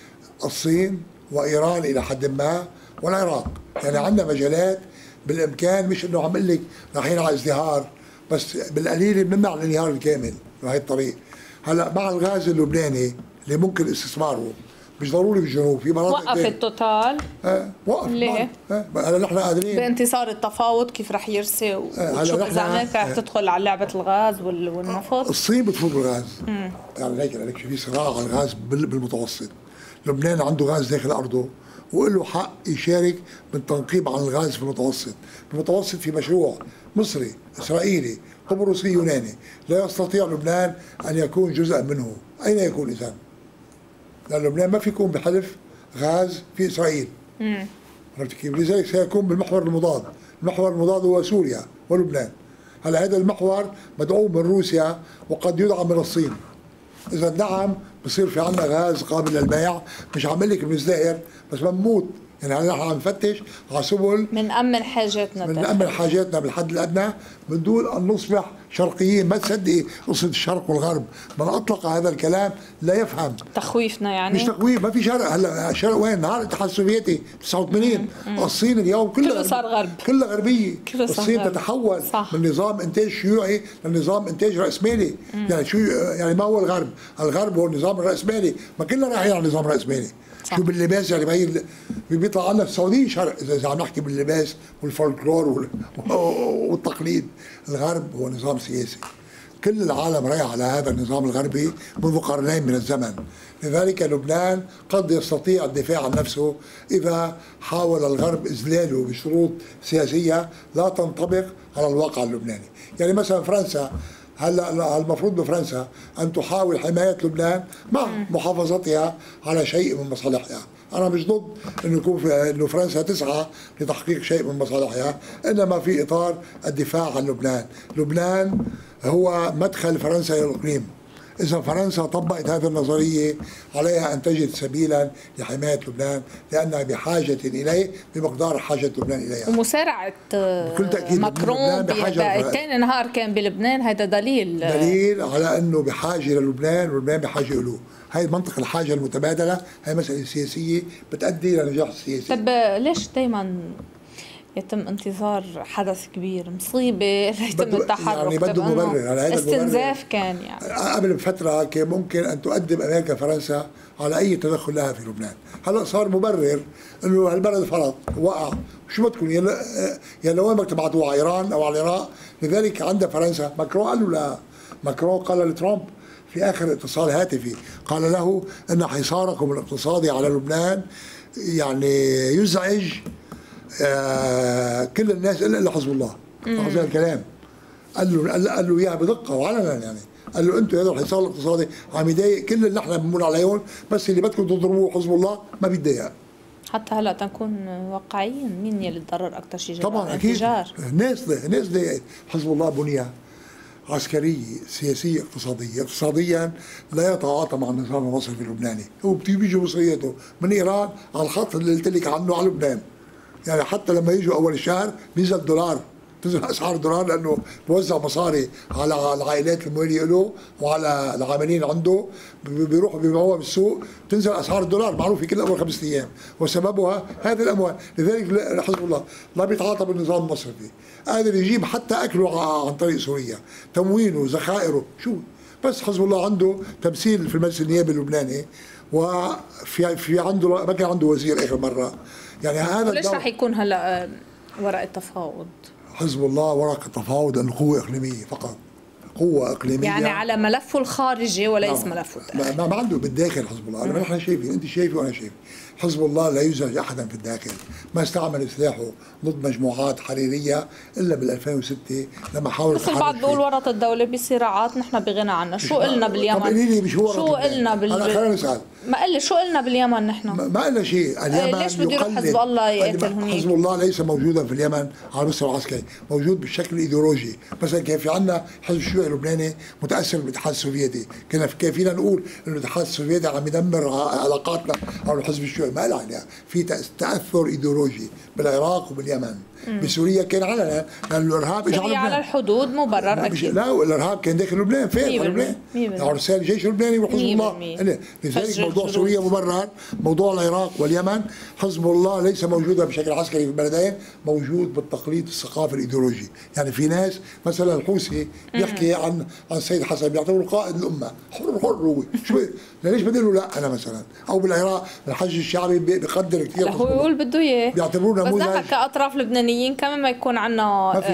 الصين وإيران إلى حد ما والعراق، يعني عندنا مجالات بالإمكان، مش إنه عم أقول لك رايحين على ازدهار، بس بالقليل بنمنع الانهيار الكامل بهي الطريق. هلا مع الغاز اللبناني اللي ممكن استثماره مش ضروري بالجنوب، في مناطق وقف التوتال. اه وقف ليه؟ هلا نحن قادرين بانتصار التفاوض كيف رح يرسي وشوف اذا امريكا رح تدخل على لعبه الغاز والنفط. الصين بتفوت بالغاز. امم يعني هيك لك في صراع على الغاز بالمتوسط. لبنان عنده غاز داخل ارضه وله حق يشارك بالتنقيب عن الغاز في المتوسط. المتوسط في مشروع مصري اسرائيلي قبرصي يوناني، لا يستطيع لبنان ان يكون جزءا منه. اين يكون اذا؟ لأن لبنان ما في يكون بحلف غاز في اسرائيل. امم عرفت كيف؟ لذلك سيكون بالمحور المضاد، المحور المضاد هو سوريا ولبنان. هلا هذا المحور مدعوم من روسيا وقد يدعم من الصين. اذا دعم بصير في عندنا غاز قابل للبيع، مش عم لك بنزدهر بس بنموت. يعني نحن عم نفتش على سبل بنأمن حاجاتنا، بنأمن حاجاتنا بالحد الادنى من دون ان نصبح شرقيين. ما تصدقي قصه الشرق والغرب، من اطلق هذا الكلام لا يفهم. تخويفنا يعني مش تخويف، ما في شرق. هلا شرق وين؟ نهار الاتحاد السوفيتي تسعة وثمانين. الصين اليوم كلها كله صار غرب، كلها غربيه. كله الصين غرب. تتحول صح. من نظام انتاج شيوعي لنظام انتاج راسمالي. يعني شو يعني ما هو الغرب؟ الغرب هو النظام الراسمالي، ما كلنا رايحين على النظام الراسمالي. صح. شو باللباس يعني بهي بيطلع عنا السعوديه شرق اذا عم نحكي باللباس والفولكلور والتقليد. الغرب هو نظام سياسي، كل العالم رايح على هذا النظام الغربي منذ قرنين من الزمن. لذلك لبنان قد يستطيع الدفاع عن نفسه إذا حاول الغرب إذلاله بشروط سياسية لا تنطبق على الواقع اللبناني. يعني مثلا فرنسا هلا المفروض بفرنسا ان تحاول حمايه لبنان مع محافظتها على شيء من مصالحها. انا مش ضد انه يكون انه فرنسا تسعى لتحقيق شيء من مصالحها، انما في اطار الدفاع عن لبنان. لبنان هو مدخل فرنسا الى الاقليم. إذا فرنسا طبقت هذه النظرية عليها أن تجد سبيلا لحماية لبنان، لأنها بحاجة إليه بمقدار حاجة لبنان إليها. ومسارعة بكل تأكيد ماكرون ثاني نهار كان بلبنان، هذا دليل دليل على أنه بحاجة للبنان ولبنان بحاجة له. هاي منطق الحاجة المتبادلة، هاي مسألة سياسية بتؤدي إلى نجاح السياسي. طب ليش دايما يتم انتظار حدث كبير، مصيبه يتم التحرك؟ يعني بده مبرر على هذا استنزاف كان يعني قبل بفتره كان ممكن ان تقدم امريكا فرنسا على اي تدخل لها في لبنان. هلا صار مبرر انه هالبلد فرط وقع، شو بدكم يلا يلا وين بدك تبعتوه على ايران او على العراق؟ لذلك عندها فرنسا ماكرون قال له لا، ماكرون قال لترامب في اخر اتصال هاتفي قال له ان حصاركم الاقتصادي على لبنان يعني يزعج آه كل الناس الا حزب الله. هذا الكلام قال له قال له قال له اياها بدقه وعلنا يعني. قال له انتم هذا الحصار الاقتصادي عم يضايق كل اللي احنا بنقول عليهم، بس اللي بدكم تضربوه حزب الله ما بيتضايق. حتى هلا تنكون واقعيين، مين يلي تضرر اكثر شيء؟ طبعا اكيد الناس الناس ضايقت. حزب الله بنيه عسكريه سياسيه اقتصاديه، اقتصاديا لا يتعاطى مع النظام المصرفي اللبناني، هو بيجي مصرياته من ايران على الخط اللي قلت لك عنه على لبنان. يعني حتى لما يجوا اول الشهر بينزل دولار، تنزل اسعار الدولار لانه بوزع مصاري على العائلات المواليه له وعلى العاملين عنده، بيروحوا بيبيعوها بالسوق، تنزل اسعار الدولار معروفه كل اول خمس ايام، وسببها هذه الاموال. لذلك حزب الله لا بيتعاطى بالنظام المصرفي، قادر يجيب حتى اكله عن طريق سوريا، تموينه، ذخائره، شو بس حزب الله عنده تمثيل في المجلس النيابي اللبناني، وفي في عنده ما كان عنده وزير اخر مره. يعني هذا ليش رح يكون هلا ورق التفاوض؟ حزب الله ورق التفاوض انه قوه اقليميه فقط، قوه اقليميه يعني على ملفه الخارجي وليس ما ملفه الداخلي. ما, ما عنده بالداخل حزب الله. انا نحن شايفين، انت شايفه وانا شايف، حزب الله لا يزعج احدا في الداخل، ما استعمل سلاحه ضد مجموعات حريريه الا بال ألفين وستة لما حاول. بس البعض بيقول ورط الدوله بصراعات نحن بغنى عنها، شو قلنا باليمن؟ طب قولي لي شو شو قلنا بال هلا خلينا نسال. ما قال لي شو قلنا باليمن نحن؟ ما قلنا شيء. اليمن ليش بده يروح حزب الله يقاتل هنيك؟ حزب الله ليس موجودا في اليمن على المستوى العسكري، موجود بالشكل الايديولوجي. مثلا كان في عندنا حزب الشيوعي اللبناني متاثر بالاتحاد السوفيتي، كنا كان فينا نقول انه الاتحاد السوفيتي عم يدمر علاقاتنا او الحزب الشيوعي، ما له عليها، في تاثر ايديولوجي بالعراق وباليمن. مم. بسوريا كان علنا لانه الارهاب اجى على على الحدود مبرر اكيد. لا الارهاب كان داخل لبنان، فين لبنان؟ عرسال الجيش اللبناني وحزب الله. لذلك موضوع سوريا مبرر، موضوع العراق واليمن حزب الله ليس موجودا بشكل عسكري في البلدين، موجود بالتقليد الثقافي الايديولوجي. يعني في ناس مثلا الحوثي بيحكي عن عن السيد حسن بيعتبره قائد الامه، حر حر هو شو ليش بدي له لا انا مثلا؟ او بالعراق الحج الشعبي بيقدر كثير، هو يقول بده اياه بيعتبروه نموذج. بس نحن كاطراف لبنانيين كمان ما يكون عندنا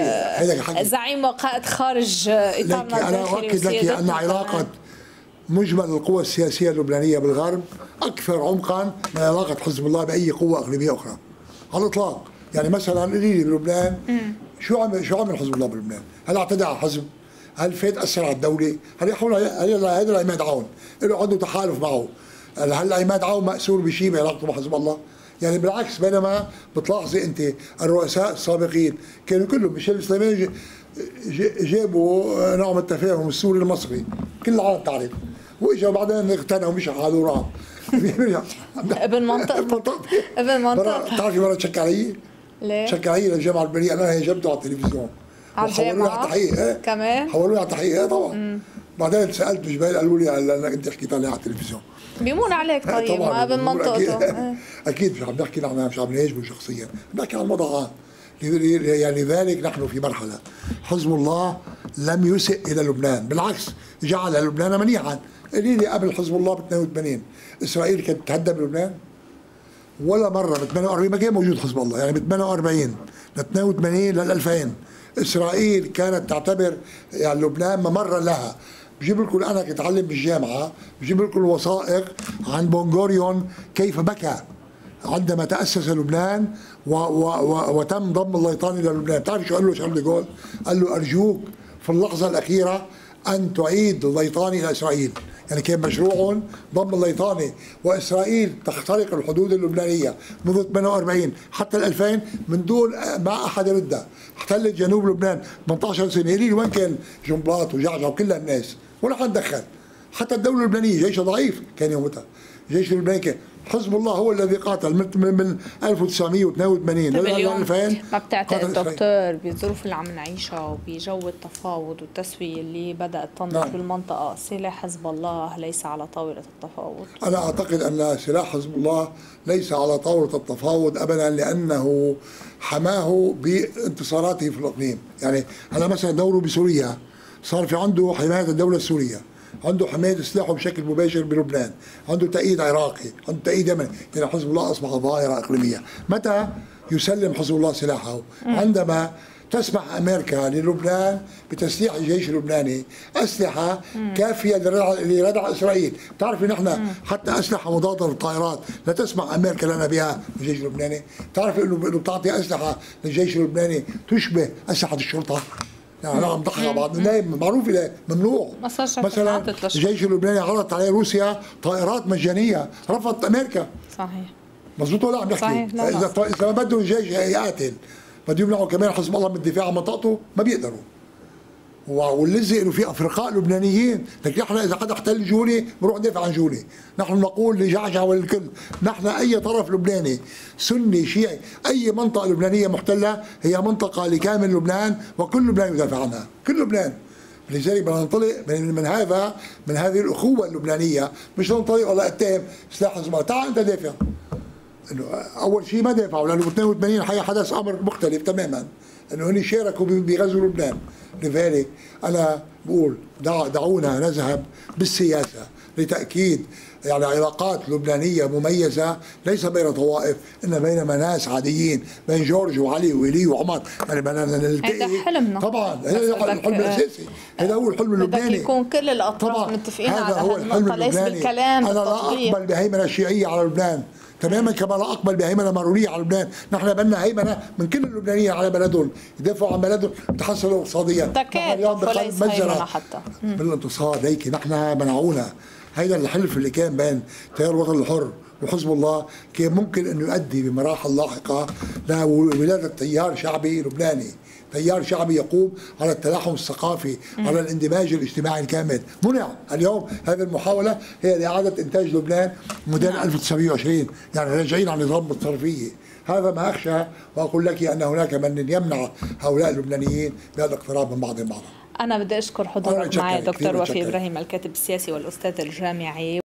آه زعيم وقائد خارج اطارنا انا اؤكد لك ان علاقه مجمل القوى السياسيه اللبنانيه بالغرب اكثر عمقا من علاقه حزب الله باي قوه اقليميه اخرى على الاطلاق. يعني مثلا قولي لي بلبنان شو عمل شو عمل حزب الله بلبنان؟ هل اعتدى على حزب؟ هل فات اثر على الدوله؟ هل يحول هذا العماد عون له عنده تحالف معه؟ هل عماد عون مأسور بشيء بعلاقته مع حزب الله؟ يعني بالعكس، بينما بتلاحظي انت الرؤساء السابقين كانوا كلهم ميشيل سليمان جابوا نوع من التفاهم السوري المصري، كل العالم تعرف، واجا بعدين اغتنوا ومشى حاله راح ابن منطقته ابن منطقته. بتعرفي مره شك علي؟ ليه؟ شك علي للجامعه اللبنانيه، انا هاجمته على التلفزيون على الجامعه على التحقيق. ايه كمان حولوني على التحقيق. ايه طبعا. مم. بعدين سالت جبال قالوا لي انك انت حكيت عليه على التلفزيون. بيمون عليك طيب ما ابن منطقته. اكيد, أكيد مش عم نحكي نحن مش عم نهاجمه شخصيا، بنحكي عن الموضوع. يعني لذلك نحن في مرحله حزب الله لم يسئ الى لبنان، بالعكس جعل لبنان منيعا. قولي لي قبل حزب الله ب اثنين وثمانين اسرائيل كانت تهدى بلبنان؟ ولا مره. ب ثمانية وأربعين ما كان موجود حزب الله، يعني ب ثمانية وأربعين ل اثنين وثمانين لل ألفين اسرائيل كانت تعتبر يعني لبنان ممرا لها. بجيب لكم انا كنت اتعلم بالجامعه، بجيب لكم الوثائق عن بنغوريون كيف بكى عندما تاسس لبنان و و و وتم ضم الليطاني للبنان. بتعرف شو قال له شارل دي جول؟ قال له ارجوك في اللحظه الاخيره ان تعيد الليطاني الى اسرائيل. يعني كان مشروع ضم الليطاني واسرائيل تخترق الحدود اللبنانيه منذ ثمانية وأربعين حتى ألفين من دون ما احد يردها. احتلت جنوب لبنان ثمانية عشر سنه. لي وين كان جنبلاط وجعجع وكل الناس؟ ولا حد دخل. حتى الدوله اللبنانيه جيشها ضعيف كان يومتها. الجيش اللبناني كان حزب الله هو الذي قاتل من من ألف وتسعمية واثنين وثمانين ل ألفين. ما بتعتقد دكتور بالظروف اللي عم نعيشها وبجو التفاوض والتسويه اللي بدات تنضج نعم. بالمنطقه سلاح حزب الله ليس على طاوله التفاوض؟ انا اعتقد ان سلاح حزب الله ليس على طاوله التفاوض ابدا، لانه حماه بانتصاراته في الاقليم. يعني هلا مثلا دوره بسوريا صار في عنده حمايه الدوله السوريه، عنده حماية سلاحه بشكل مباشر بلبنان، عنده تأييد عراقي، عنده تأييد يمني. يعني حزب الله أصبح ظاهرة إقليمية. متى يسلم حزب الله سلاحه؟ عندما تسمح أمريكا للبنان بتسليح الجيش اللبناني أسلحة مم. كافية لردع إسرائيل. بتعرفي نحن حتى أسلحة مضادة للطائرات لا تسمح أمريكا لنا بها الجيش اللبناني. بتعرفي إنه بتعطي أسلحة للجيش اللبناني تشبه أسلحة الشرطة. يعني عم ضحك على بعض، معروف ممنوع. مثلا الجيش اللبناني عرضت عليه روسيا طائرات مجانيه، رفضت امريكا. صحيح. مظبوط ولا عم نحكي؟ اذا اذا ما بدهم الجيش يقاتل، بده يمنعوا كمان حزب الله من الدفاع عن منطقته، ما بيقدروا. واللزق انه في افرقاء لبنانيين، لكن نحن اذا حدا احتل جولي بنروح ندافع عن جولي، نحن نقول لجعجع وللكل، نحن اي طرف لبناني سني شيعي، اي منطقه لبنانيه محتله هي منطقه لكامل لبنان وكل لبنان يدافع عنها، كل لبنان. لذلك بدنا ننطلق من, من هذا من هذه الاخوه اللبنانيه، مش ننطلق والله اتهم سلاح حزب الله، تعال انت دافع. انه اول شيء ما دافعوا لانه ب اثنين وثمانين حي حدث امر مختلف تماما، انه هن شاركوا بغزو لبنان. لذلك انا بقول دع دعونا نذهب بالسياسه لتاكيد يعني علاقات لبنانيه مميزه، ليس بين طوائف انما بين ناس عاديين، بين جورج وعلي وإيلي وعمر، يعني بدنا نلتقي. هذا حلمنا طبعا، هذا الحلم الاساسي، هذا هو الحلم اللبناني. بدك يكون كل الاطراف متفقين على هذا النقطه، ليس بالكلام. انا لا اقبل بهيمنه شيعيه على لبنان تماما كما لا اقبل بهيمنه مارونيه على لبنان، نحن بدنا هيمنه من كل اللبنانيين على بلدهم، يدافعوا عن بلدهم، يتحسنوا اقتصاديا. تكاد وليس هيمنه حتى بالانتصار. هيك نحن منعونا. هيدا الحلف اللي كان بين تيار الوطن الحر وحزب الله كان ممكن انه يؤدي بمراحل لاحقه لولاده تيار شعبي لبناني، تيار شعبي يقوم على التلاحم الثقافي، م. على الاندماج الاجتماعي الكامل. منع اليوم هذه المحاوله هي لاعاده انتاج لبنان موديل ألف وتسعمئة وعشرين، يعني راجعين على نظام الصرفيه. هذا ما اخشى، واقول لك ان هناك من يمنع هؤلاء اللبنانيين من الاقتراب من بعضهم البعض. انا بدي اشكر حضورك معي دكتور وفي ابراهيم، الكاتب السياسي والاستاذ الجامعي.